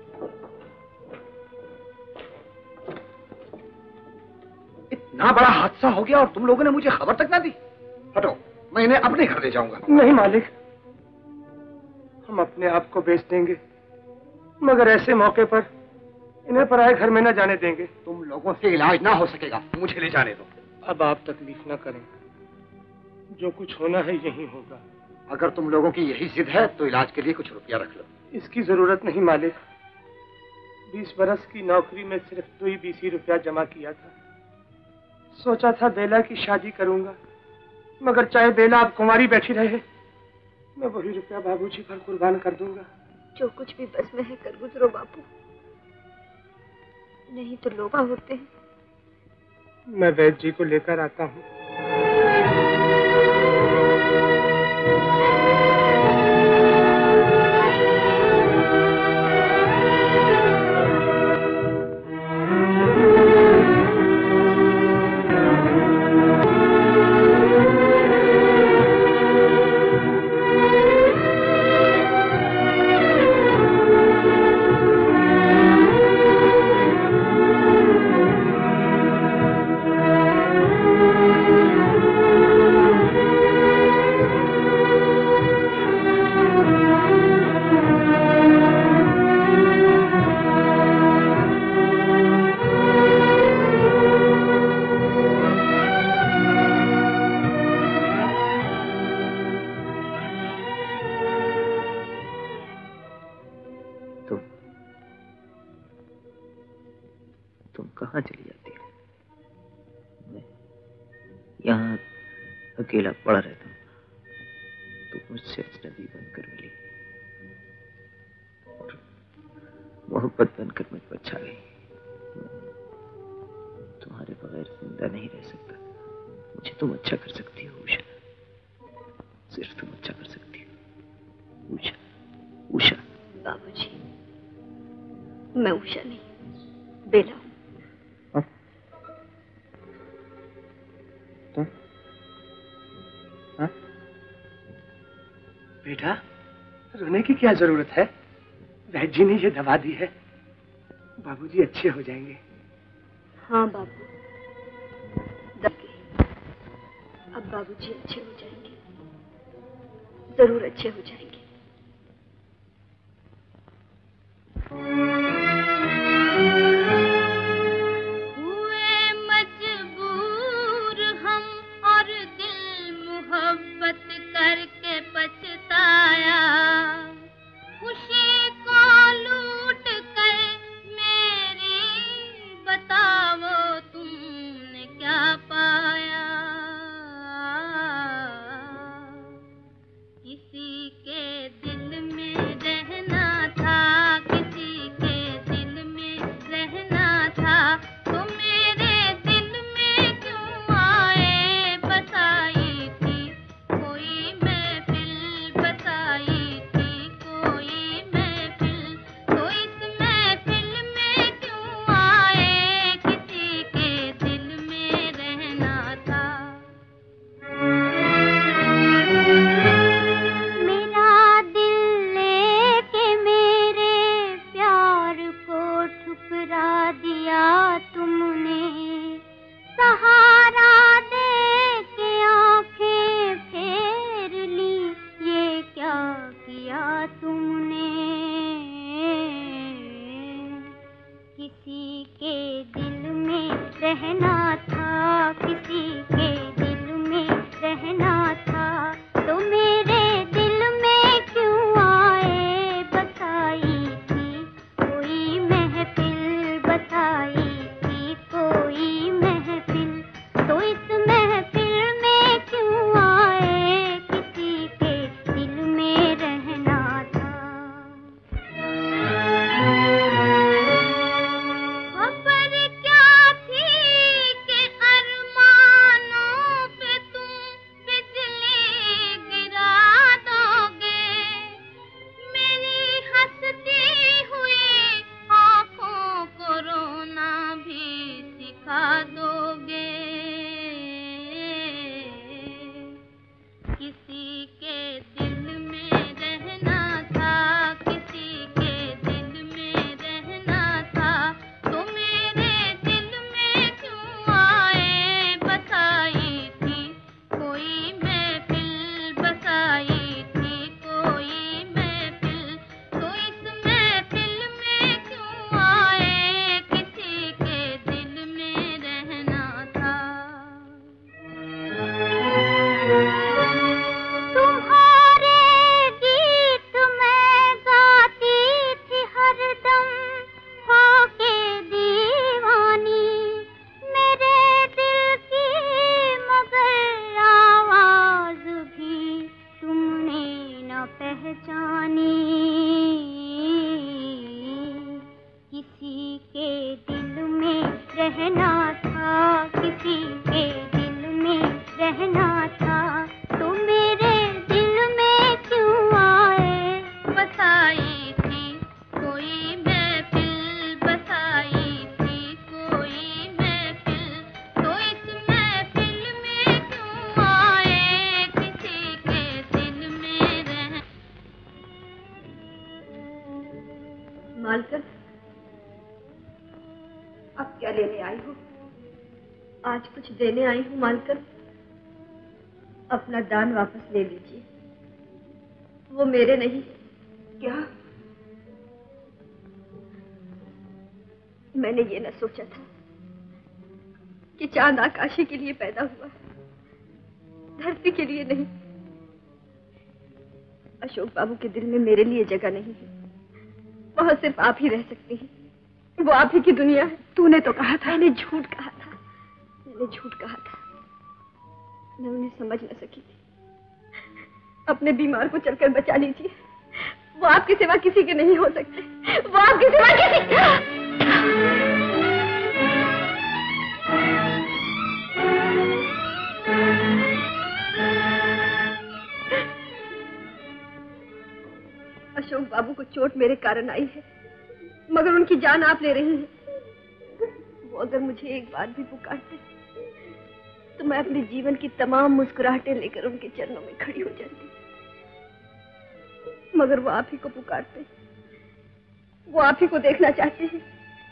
इतना बड़ा हादसा हो गया और तुम लोगों ने मुझे खबर तक ना दी। हटो, मैं इन्हें अपने घर ले जाऊंगा। नहीं मालिक, हम अपने आप को बेच देंगे, मगर ऐसे मौके पर इन्हें पराये घर में न जाने देंगे। तुम लोगों से इलाज ना हो सकेगा, मुझे ले जाने दो। अब आप तकलीफ न करें, जो कुछ होना है यही होगा। अगर तुम लोगों की यही जिद है तो इलाज के लिए कुछ रुपया रख लो। इसकी जरूरत नहीं मालिक, बीस बरस की नौकरी में सिर्फ दो ही बीस ही रुपया जमा किया था। सोचा था बेला की शादी करूंगा, मगर चाहे बेला अब कुंवारी बैठी रहे, मैं वही रुपया बाबूजी पर कुर्बान कर दूंगा। जो कुछ भी बस में है कर गुजरो बापू, नहीं तो लोग होते हैं। मैं वैद्य जी को लेकर आता हूँ। अकेला पड़ा रहता हूँ, तो मुझसे अजनबी बनकर मिली और मोहब्बत बनकर मुझ पर छा गई। तुम्हारे बगैर जिंदा नहीं रह सकता। मुझे तुम अच्छा कर सकती हो उषा, सिर्फ तुम अच्छा कर सकती हो उषा। उषा। बाबूजी, मैं उषा नहीं, बेला हूँ। बेटा, रोने की क्या जरूरत है? वैद्य जी ने ये दवा दी है, बाबूजी अच्छे हो जाएंगे। हाँ बाबू, अब बाबूजी अच्छे हो जाएंगे, जरूर अच्छे हो जाएंगे। हुए मजबूर हम और दिल मोहब्बत करके पछताया, खुशी को लूट कर मेरी बताओ तुमने क्या पाया। किसी के मालकिन, अब क्या लेने आई हो? आज कुछ देने आई हूँ मालकिन। अपना दान वापस ले लीजिए, वो मेरे नहीं। क्या? मैंने ये न सोचा था कि चांद आकाशी के लिए पैदा हुआ, धरती के लिए नहीं। अशोक बाबू के दिल में मेरे लिए जगह नहीं है, वहां सिर्फ आप ही रह सकती हैं। वो आप ही की दुनिया है। तूने तो कहा था। मैंने झूठ कहा था, मैंने झूठ कहा था। मैं उन्हें समझ न सकी थी। अपने बीमार को चलकर बचा लीजिए, वो आपके सिवा किसी के नहीं हो सकते। वो आपके सिवा किसी अशोक बाबू को चोट मेरे कारण आई है, मगर उनकी जान आप ले रही हैं। वो अगर मुझे एक बार भी पुकारते तो मैं अपने जीवन की तमाम मुस्कुराहटें लेकर उनके चरणों में खड़ी हो जाती, मगर वो आप ही को पुकारते, वो आप ही को देखना चाहते हैं।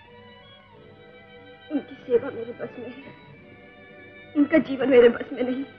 उनकी सेवा मेरे बस में है, उनका जीवन मेरे बस में नहीं।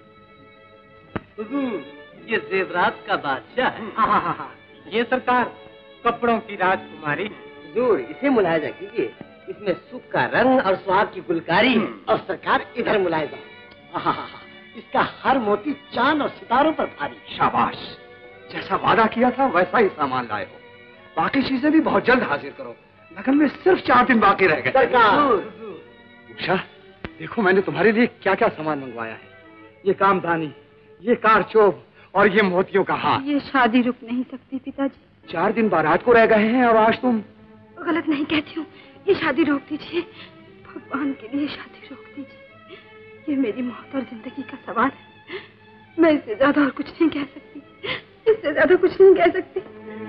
हुजूर, ये जेवरात का बादशाह है। हाँ हाँ हाँ, ये सरकार कपड़ों की राजकुमारी। हुजूर, इसे मुलायजा कीजिए, इसमें सुख का रंग और सुहाग की गुलकारी। और सरकार इधर मुलायजा, इसका हर मोती चांद और सितारों पर भारी। शाबाश, जैसा वादा किया था वैसा ही सामान लाए हो। बाकी चीजें भी बहुत जल्द हाजिर करो, लगन में सिर्फ चार दिन बाकी रह गए। सरकार, उषा, देखो मैंने तुम्हारे लिए क्या क्या सामान मंगवाया है। ये कामदानी, ये कारचोब और ये मोतियों का हार। ये शादी रुक नहीं सकती पिताजी। चार दिन बारात को रह गए हैं और आज तुम। गलत नहीं कहती हूँ, ये शादी रोक दीजिए, भगवान के लिए शादी रोक दीजिए। ये मेरी मौत और जिंदगी का सवाल है। मैं इससे ज्यादा और कुछ नहीं कह सकती, इससे ज्यादा कुछ नहीं कह सकती।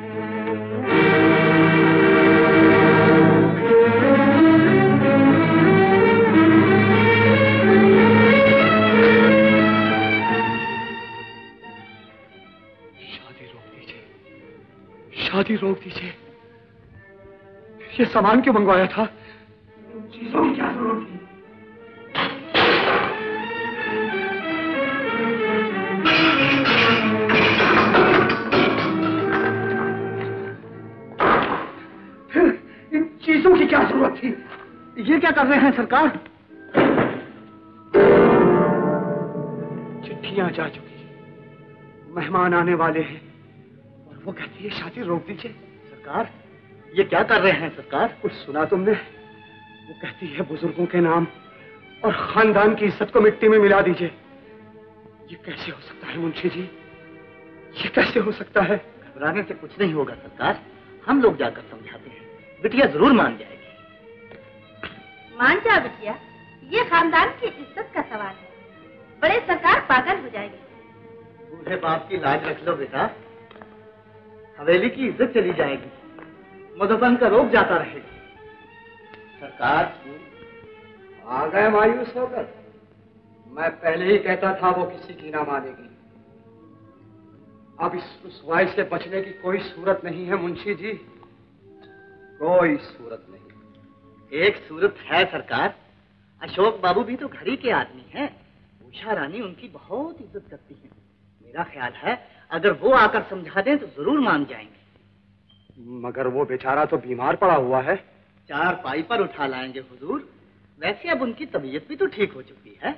शादी रोक दीजिए। ये सामान क्यों मंगवाया था? चीजों की क्या जरूरत थी? फिर इन चीजों की क्या जरूरत थी? ये क्या कर रहे हैं सरकार? चिट्ठियां जा चुकी, मेहमान आने वाले हैं, वो कहती है शादी रोक दीजिए। सरकार, ये क्या कर रहे हैं सरकार? कुछ सुना तुमने? वो कहती है बुजुर्गों के नाम और खानदान की इज्जत को मिट्टी में मिला दीजिए। ये कैसे हो सकता है मुंशी जी, ये कैसे हो सकता है? घबराने से कुछ नहीं होगा सरकार, हम लोग जाकर समझाते हैं, बिटिया जरूर मान जाएगी। मान जा बिटिया, ये खानदान की इज्जत का सवाल है, बड़े सरकार पागल हो जाएगी। बूढ़े बाप की लाज रख लो बेटा, हवेली की इज्जत चली जाएगी, मधुबन का रोग जाता रहेगा। सरकार आ गए मायूस होकर? मैं पहले ही कहता था वो किसी की ना मानेगी। अब इस रुसवाई से बचने की कोई सूरत नहीं है मुंशी जी, कोई सूरत नहीं। एक सूरत है सरकार, अशोक बाबू भी तो घर ही के आदमी हैं। उषा रानी उनकी बहुत इज्जत करती है। मेरा ख्याल है अगर वो आकर समझा दें तो जरूर मान जाएंगे। मगर वो बेचारा तो बीमार पड़ा हुआ है। चार पाई पर उठा लाएंगे हुजूर, वैसे अब उनकी तबीयत भी तो ठीक हो चुकी है।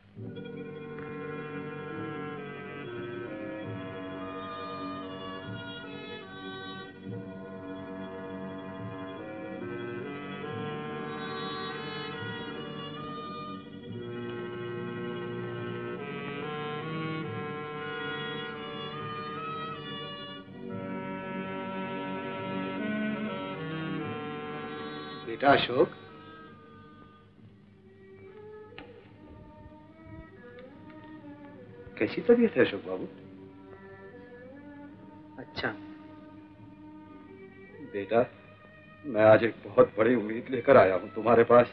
बेटा अशोक, कैसी तबीयत है अशोक बाबू? अच्छा बेटा, मैं आज एक बहुत बड़ी उम्मीद लेकर आया हूं तुम्हारे पास।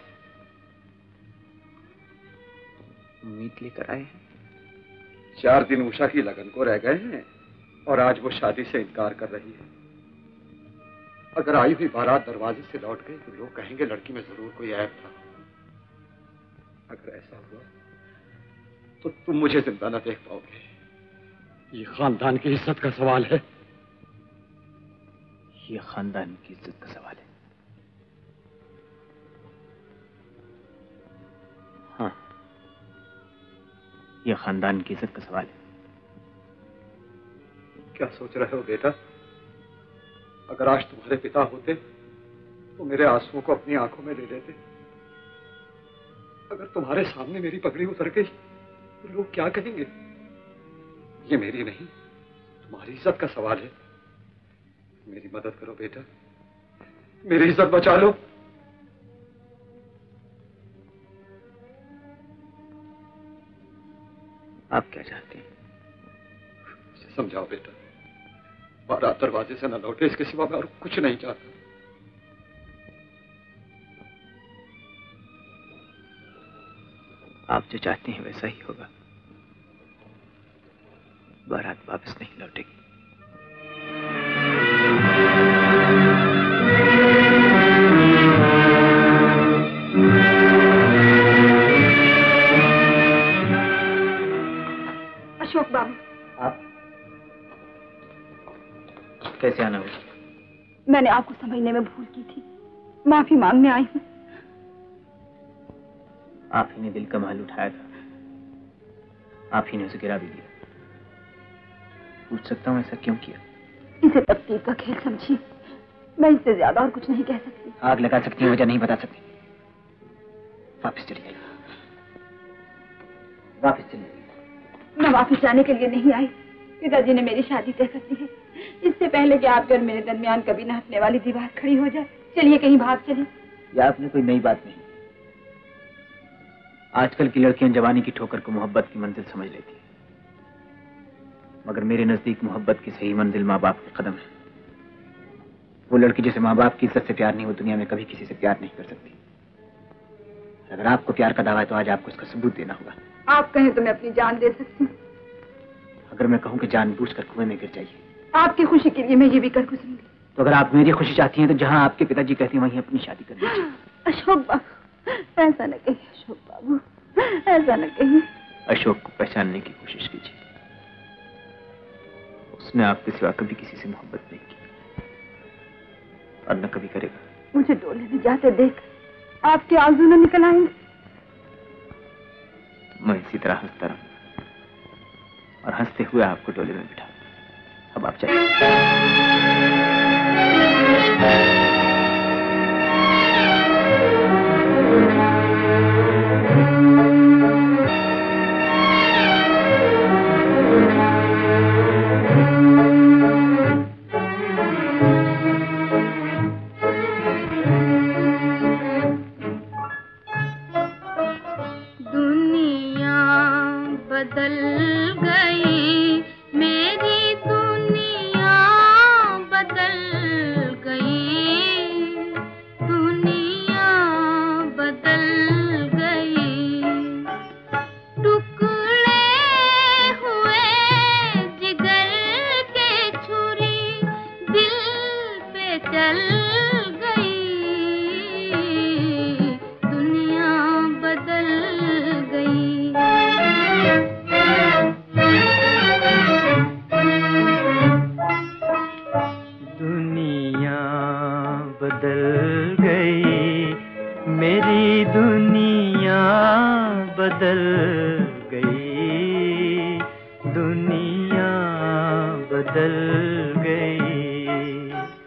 उम्मीद लेकर आए हैं? चार दिन उषा की लगन को रह गए हैं और आज वो शादी से इनकार कर रही है। अगर आई हुई बारात दरवाजे से लौट गई तो लोग कहेंगे लड़की में जरूर कोई ऐब था। अगर ऐसा हुआ तो तुम मुझे जिंदा न देख पाओगे। ये खानदान की इज्जत का सवाल है। ये खानदान की इज्जत का सवाल है। हाँ, ये खानदान की इज्जत का सवाल है। क्या सोच रहे हो बेटा? अगर आज तुम्हारे पिता होते तो मेरे आंसुओं को अपनी आंखों में ले लेते। अगर तुम्हारे सामने मेरी पगड़ी उतर गई तो लोग क्या कहेंगे? ये मेरी नहीं, तुम्हारी इज्जत का सवाल है। मेरी मदद करो बेटा, मेरी इज्जत बचा लो। आप क्या चाहते हैं? मुझे समझाओ बेटा। बारात दरवाजे से न लौटे, इसके सिवा मैं और कुछ नहीं चाहता। आप जो चाहते हैं वैसा ही होगा। बारात वापस नहीं लौटेगी। अशोक बाबू, आप कैसे आना हुआ? मैंने आपको समझने में भूल की थी, माफी मांगने आई हूँ। आप ही ने दिल का महल उठाया था, आप ही ने उसे गिरा भी दिया। पूछ सकता हूँ ऐसा क्यों किया? इसे तकदीर का खेल समझिए, मैं इससे ज्यादा और कुछ नहीं कह सकती। आग लगा सकती हूँ, वजह नहीं बता सकती। वापस चली जाइए, वापस चली जाइए। मैं वापस जाने के लिए नहीं आई। पिताजी ने मेरी शादी तय कर दी है, इससे पहले कि आपके और मेरे दरमियान कभी न हटने वाली दीवार खड़ी हो जाए। चलिए कहीं भाग चले। यह आपने कोई नई बात नहीं। आजकल की लड़कियां जवानी की ठोकर को मोहब्बत की मंजिल समझ लेती है, मगर मेरे नजदीक मोहब्बत की सही मंजिल माँ बाप के कदम है। वो लड़की जिसे माँ बाप की इज्जत से प्यार नहीं, वो दुनिया में कभी किसी से प्यार नहीं कर सकती। अगर आपको प्यार का दावा है तो आज आपको इसका सबूत देना होगा। आप कहें तो मैं अपनी जान दे सकती हूँ। अगर मैं कहूँ कि जानबूझकर कुएं में गिर जाइए, आपकी खुशी के लिए मैं ये भी कर गुजरूंगी। तो अगर आप मेरी खुशी चाहती हैं तो जहाँ आपके पिताजी कहते हैं वहीं अपनी शादी कर दीजिए। अशोक बाबू, ऐसा न कहिए। अशोक बाबू, ऐसा न कहिए। अशोक को पहचानने की कोशिश कीजिए। उसने आपके सिवा कभी किसी से मोहब्बत नहीं की और न कभी करेगा। मुझे डोले में जाते देख आपके आंसू न निकल आएंगे। मैं इसी तरह हंसता रहूंगा और हंसते हुए आपको डोले में बिठा। अब आप जाइए। बदल गई मेरी दुनिया, बदल गई दुनिया, बदल गई। टुकड़े हुए जिगर के छुरी दिल पे चल गई, दुनिया बदल गई। दुनिया बदल गई मेरी दुनिया, बदल गई दुनिया, बदल गई।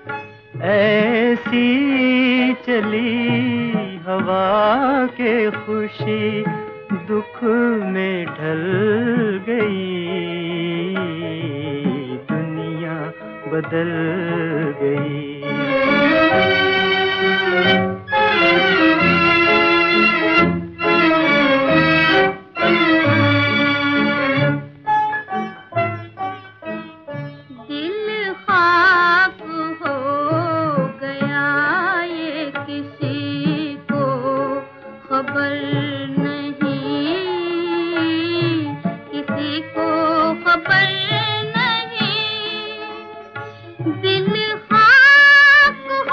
ऐसी चली हवा के खुशी दुख में ढल गई, दुनिया बदल गई। दिल खाक हो गया ये किसी को खबर नहीं, किसी को खबर नहीं। दिल खाक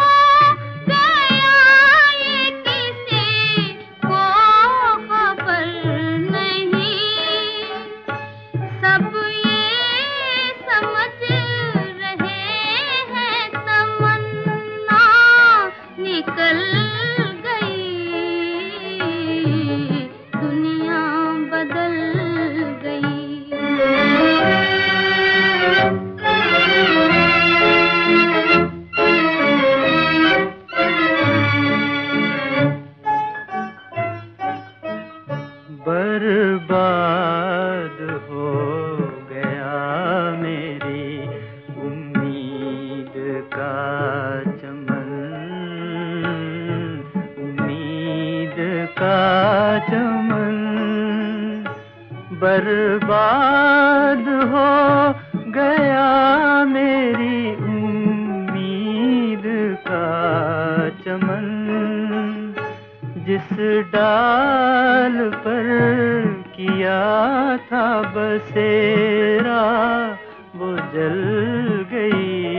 बर्बाद हो गया मेरी उम्मीद का चमन। जिस डाल पर किया था बसेरा वो जल गई,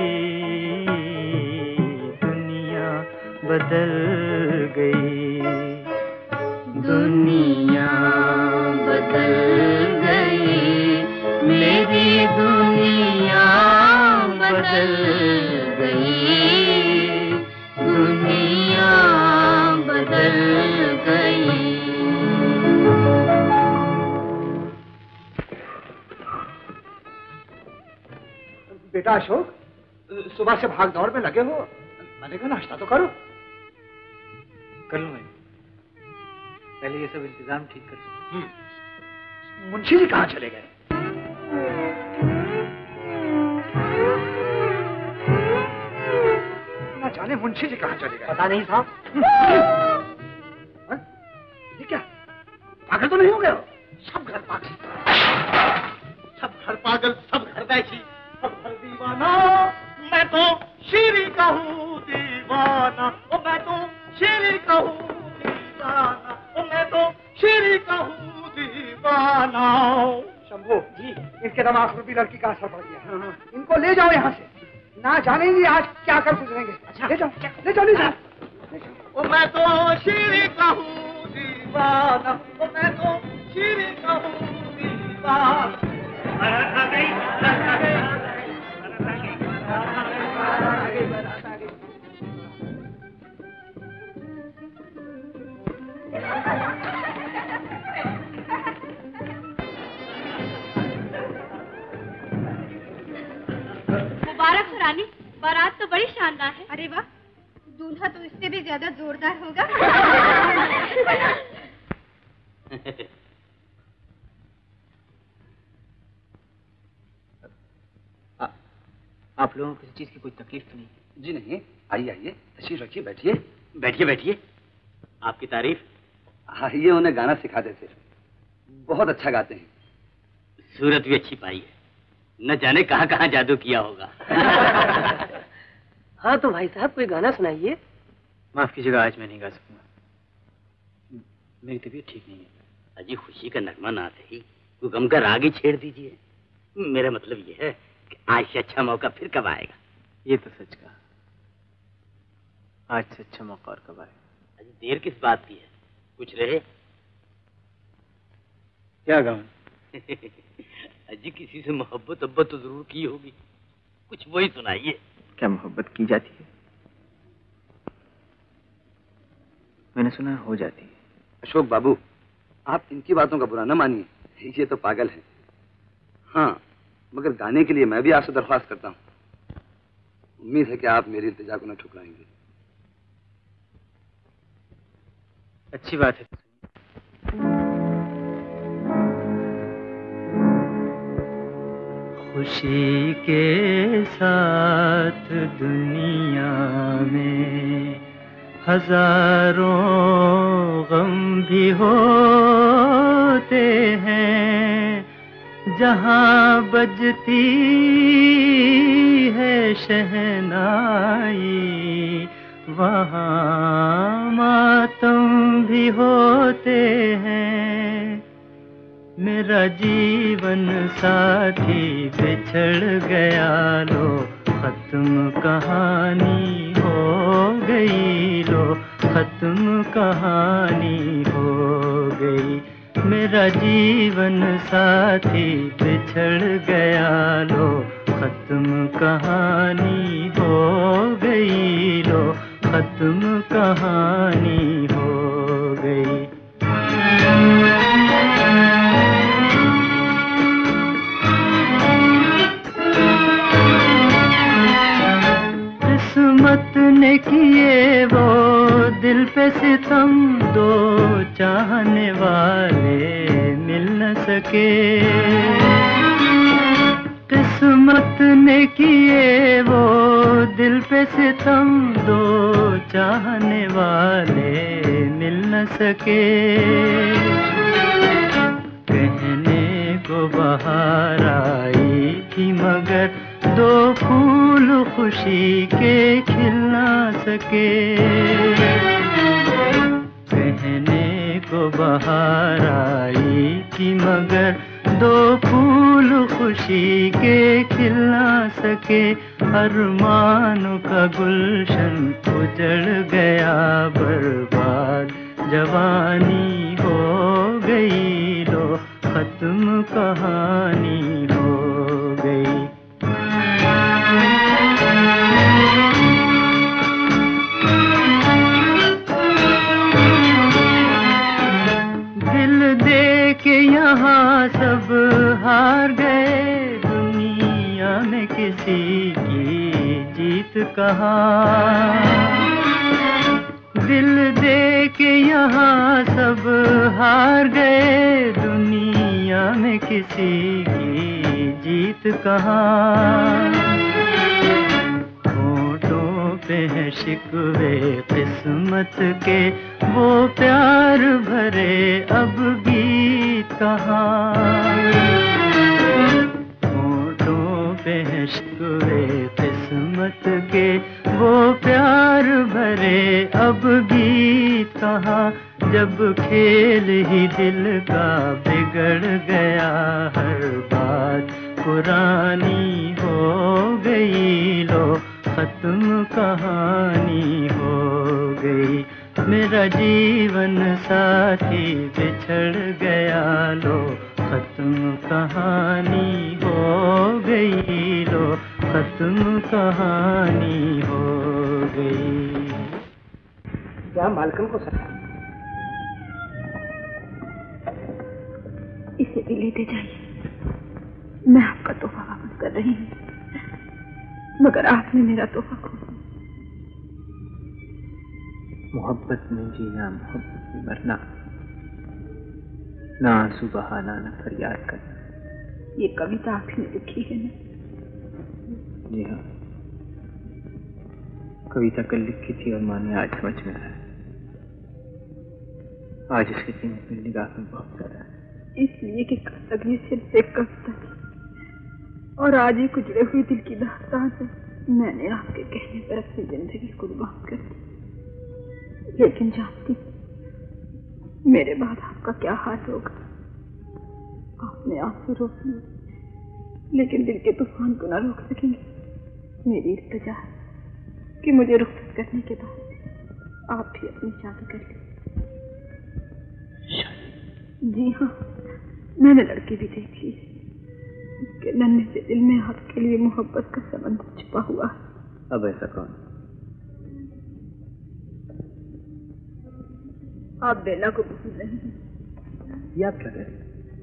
दुनिया बदल गई, दुनिया बदल गई, मेरी दुनिया बदल गई, दुनिया बदल गई। बेटा अशोक, सुबह से भाग दौड़ में लगे हो, मैंने कहा नाश्ता तो करो। कर लूँ मैं, पहले ये सब इंतजाम ठीक कर। मुंशी जी कहाँ चले गए? ना जाने मुंशी जी कहाँ चले गए। पता नहीं साहब। ये क्या, पागल तो नहीं हो गए हो? सब घर पागल, सब घर पागल, सब घर बैठी, सब घर दीवाना। मैं तो शीरी का हूँ दीवाना, ओ मैं तो शीरी का हूँ दीवाना, ओ मैं तो शीरी का हूँ दीवाना। शंभू जी, इनके दिमाग रूपी लड़की का असर पड़ गया। इनको ले जाओ यहाँ से, ना जानेंगे आज क्या कर गुजरेंगे। अच्छा ले जाओ, ले जाओ, ले जाओ। ओ मैं तो शीरी का हूँ दीवाना, ओ मैं तो शीरी का हूँ दीवाना। मुबारक हो रानी, बारात तो बड़ी शानदार है। अरे वाह, दूल्हा तो इससे भी ज्यादा जोरदार होगा। आ, आप लोगों को किसी चीज की कोई तकलीफ तो नहीं? जी नहीं, आइए आइए, तशरीफ रखिए, बैठिए। बैठिए बैठिए, आपकी तारीफ। हाँ, ये उन्हें गाना सिखाते थे, बहुत अच्छा गाते हैं। सूरत भी अच्छी पाई है, न जाने कहाँ कहाँ जादू किया होगा। हाँ तो भाई साहब कोई गाना सुनाइए। माफ कीजिएगा, आज मैं नहीं गा सकूंगा, मेरी तबीयत ठीक नहीं है। अजी खुशी का नगमा ना आते ही कोई गम का राग ही छेड़ दीजिए। मेरा मतलब ये है कि आज से अच्छा मौका फिर कब आएगा? ये तो सच कहा, आज से अच्छा मौका और कब आएगा? अजी देर किस बात की है, कुछ रहे। क्या गाऊं? अजी किसी से मोहब्बत अब्बत तो जरूर की होगी, कुछ वही सुनाइए। क्या मोहब्बत की जाती है? मैंने सुना हो जाती है। अशोक बाबू, आप इनकी बातों का बुरा न मानिए, ये तो पागल है। हाँ, मगर गाने के लिए मैं भी आपसे दरख्वास्त करता हूँ। उम्मीद है कि आप मेरी इल्तिजा को न ठुकराएंगे। अच्छी बात है। खुशी के साथ दुनिया में हजारों गम भी होते हैं, जहाँ बजती है शहनाई वहाँ मातम भी होते हैं। मेरा जीवन साथी बिछड़ गया, लो खत्म कहानी हो गई, लो खत्म कहानी हो गई। मेरा जीवन साथी बिछड़ गया, लो खत्म कहानी हो गई, लो खत्म कहानी हो गई। किस्मत ने किए वो दिल पे सितम, दो चाहने वाले मिल न सके। किस्मत ने किए वो दिल पे सितम, दो चाहने वाले मिल न सके। कहने को बहार आई थी मगर दो फूल खुशी के खिल ना सके। कहने को बहार आई थी मगर दो फूल खुशी के खिल ना सके। अरमानों का गुलशन उजड़ गया बर्बाद, जवानी हो गई लो खत्म कहानी हो गई। दिल दे के यहाँ सब हार गए, दुनिया में किसी की जीत कहाँ। दिल दे के यहाँ सब हार गए, दुनिया में किसी की जीत कहाँ। होठों पे है शिकवे किस्मत के, वो प्यार भरे अब गीत कहाँ। होठों पे है शिकवे किस्मत के, वो प्यार भरे अब गीत कहाँ। जब खेल ही दिल का बिगड़ गया हर बात पुरानी हो गई लो खत्म कहानी हो गई। मेरा जीवन साथी बिछड़ गया लो खत्म कहानी हो गई लो खत्म कहानी हो गई। क्या मालकन को सर इसे भी लेते जाइए, मैं आपका तोहफा वापस कर रही हूँ, मगर आपने मेरा तोहफा खो दिया। मोहब्बत में जीना, मोहब्बत में मरना, ना आंसू बहाना ना फरियाद करना। ये कविता आपने लिखी है ना? जी हाँ, कविता कल लिखी थी और माँ ने आज समझ में आया। आज इसकी कीमत मेरी निगाह में बहुत ज्यादा है। इसलिए कि कल तक ये सिर्फ एक कविता थी और आज ही गुजरे हुए दिल की दास्तान है। मैंने आपके कहने पर अपनी जिंदगी कुर्बान कर दी, लेकिन जानती मेरे बाद आपका क्या हाल होगा। आपने आंसू रोक लिए, लेकिन दिल के तूफान को ना रोक सकेंगे। मेरी इल्तिजा है कि मुझे रुखसत करने के बाद आप भी अपनी शादी कर लीजिए। जी हाँ, मैंने लड़की भी देखी है, उसके नन्हे से दिल में आपके लिए मोहब्बत का समंदर छुपा हुआ है। अब ऐसा कौन? आप बेला को भूल रहे हैं। ये आप क्या कह रहे हैं?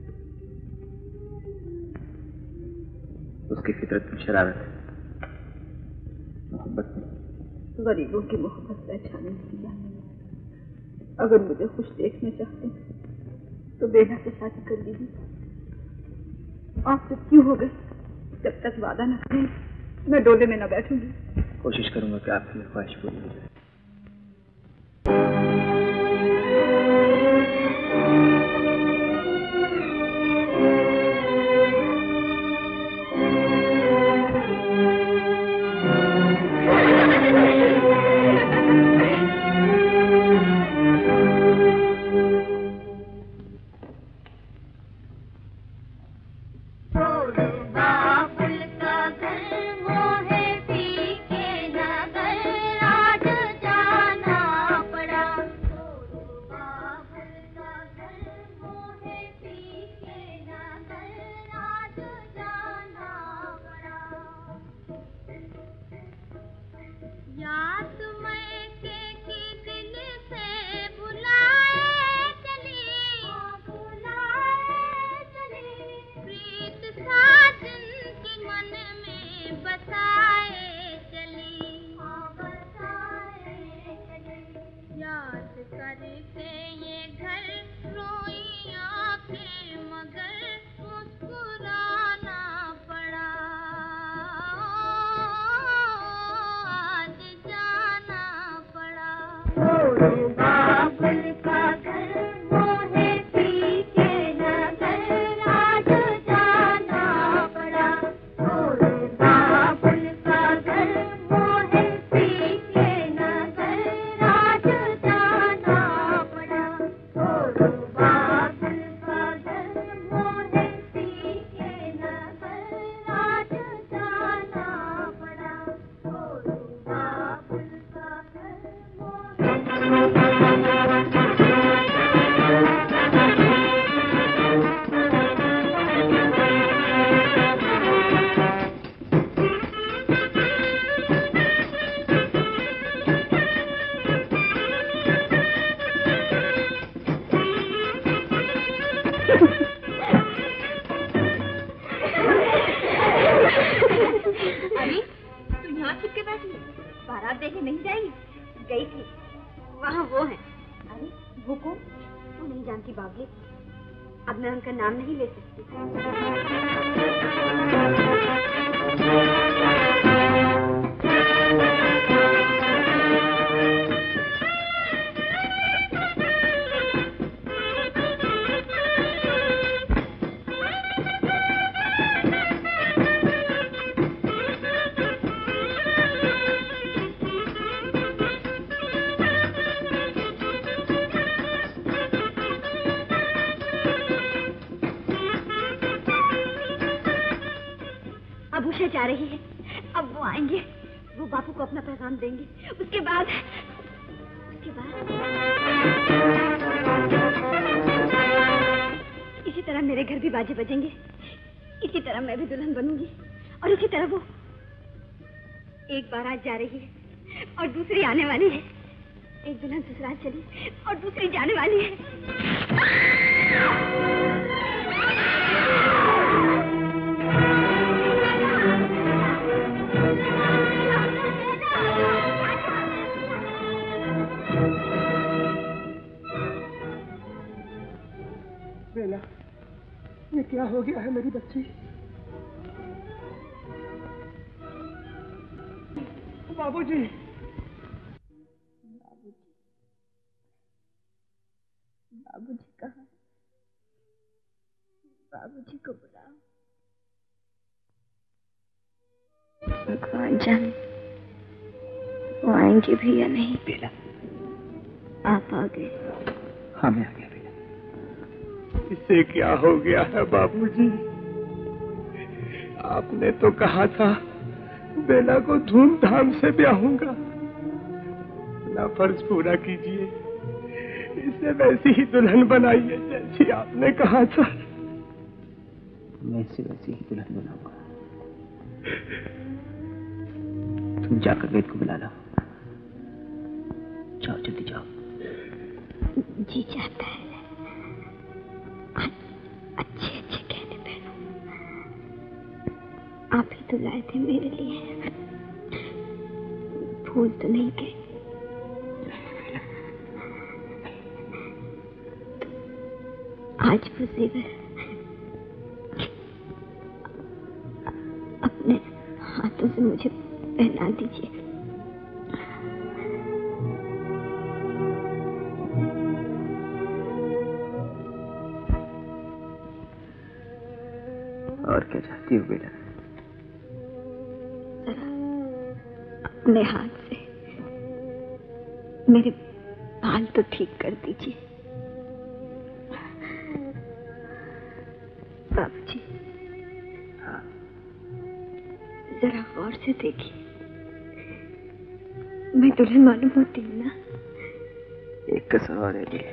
उसकी फितरत में शरारत है, मोहब्बत में। गरीबों की मोहब्बत पहचाने नहीं जाती। अगर मुझे खुश देखना चाहते हैं तो बेला से शादी कर लीजिए। आप तो क्यों हो गए? जब तक वादा न करें मैं डोले में न बैठूंगी। कोशिश करूंगा कि आपकी ख्वाहिश पूरी हो जाए। अरे तुम यहाँ छिप के बैठी, बारात देखने नहीं जाएगी? गई थी, वहाँ वो है। अरे वो कौन? तू नहीं जानती बाबू, अब मैं उनका नाम नहीं ले सकती। अब उषा जा रही है, अब वो आएंगे, वो बापू को अपना पैगाम देंगे, उसके बाद उसके बाद इसी तरह मेरे घर भी बाजे बजेंगे, इसी तरह मैं भी दुल्हन बनूंगी, और इसी तरह वो एक बार आज जा रही है और दूसरी आने वाली है, एक दुल्हन ससुराल चली और दूसरी जाने वाली है। बेला, ये क्या हो गया है मेरी बच्ची? बाबूजी, बाबूजी, बाबूजी कहाँ? बाबूजी को बुलाओ। भगवान जाने वो आएंगे भी या नहीं। बेला, आप आ गए। हाँ मैं आ गया। इसे क्या हो गया है बाबूजी? आपने तो कहा था बेला को धूमधाम से ब्याहूंगा। अपना फर्ज पूरा कीजिए, इसे वैसी ही दुल्हन बनाइए जैसी आपने कहा था। मैं इसे वैसी ही दुल्हन बनाऊंगा। तुम जाकर वेद को बुला लो। जाओ, जल्दी जाओ। जी चाहता है अच्छे अच्छे गहने पहनो। आप ही तो लाए थे मेरे लिए, भूल तो नहीं गए। आज वो जेवर अपने हाथों से मुझे पहना दीजिए। और क्या चाहती हो बेटा? जरा अपने हाथ से मेरे बाल तो ठीक कर दीजिए। बाबूजी, हाँ, जरा गौर से देखिए, मैं दुल्हन मालूम होती हूँ ना? एक कसर और है बेटा।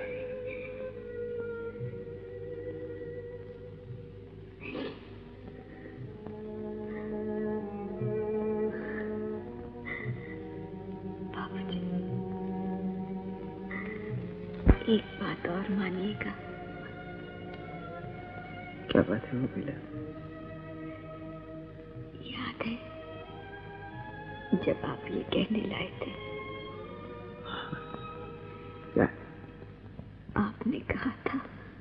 एक बात और मानिएगा। क्या बात है वो बेला? याद है जब आप ये कहने लाए थे? क्या? आपने कहा था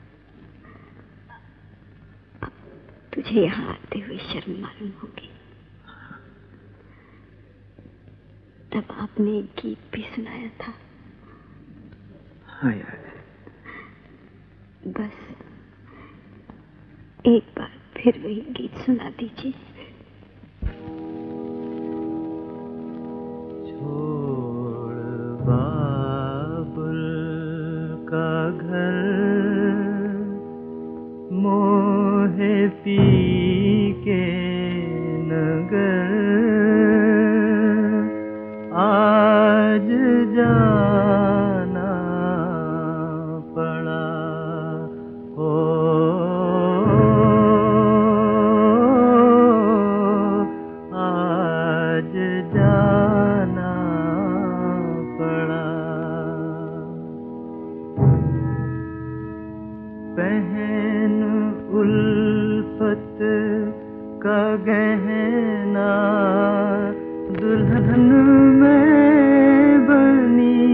अब तुझे यहाँ आते हुए शर्म मालूम होगी। तब आपने एक गीत भी सुनाया था। हाँ याद है। बस एक बार फिर वही गीत सुना दीजिए। छोड़ बाबुल का घर, मोहे पी के नगर, आज जाना पड़ा हो। का गहना दुल्हन में बनी,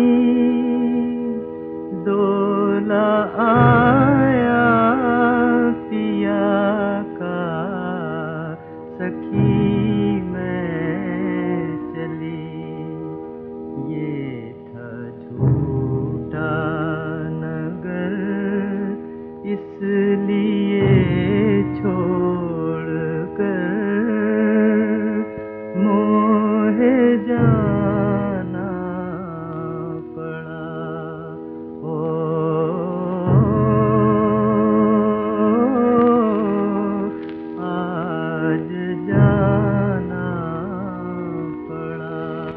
डोला आया पिया का सखी मैं चली। ये था झूठा नगर इसलिए छोड़ कर मोहे जाना पड़ा। ओ आज जाना पड़ा।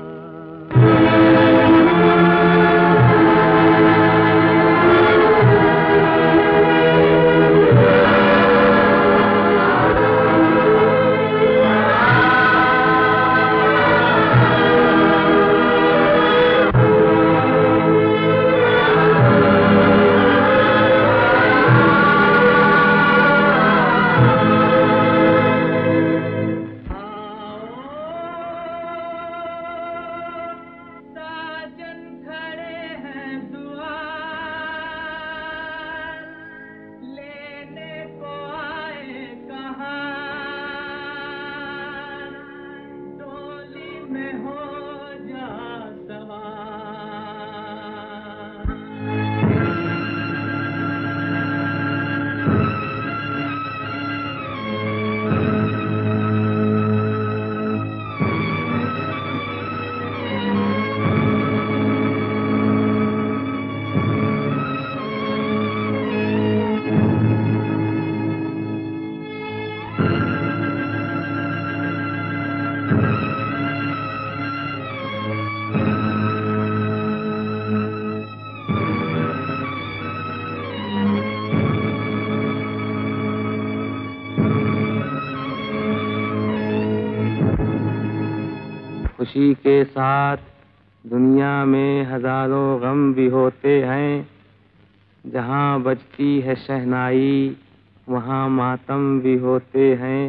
खुशी के साथ दुनिया में हजारों गम भी होते हैं, जहाँ बजती है शहनाई वहाँ मातम भी होते हैं।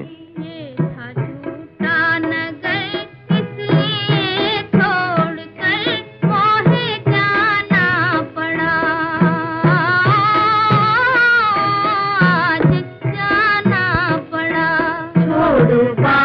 छोड़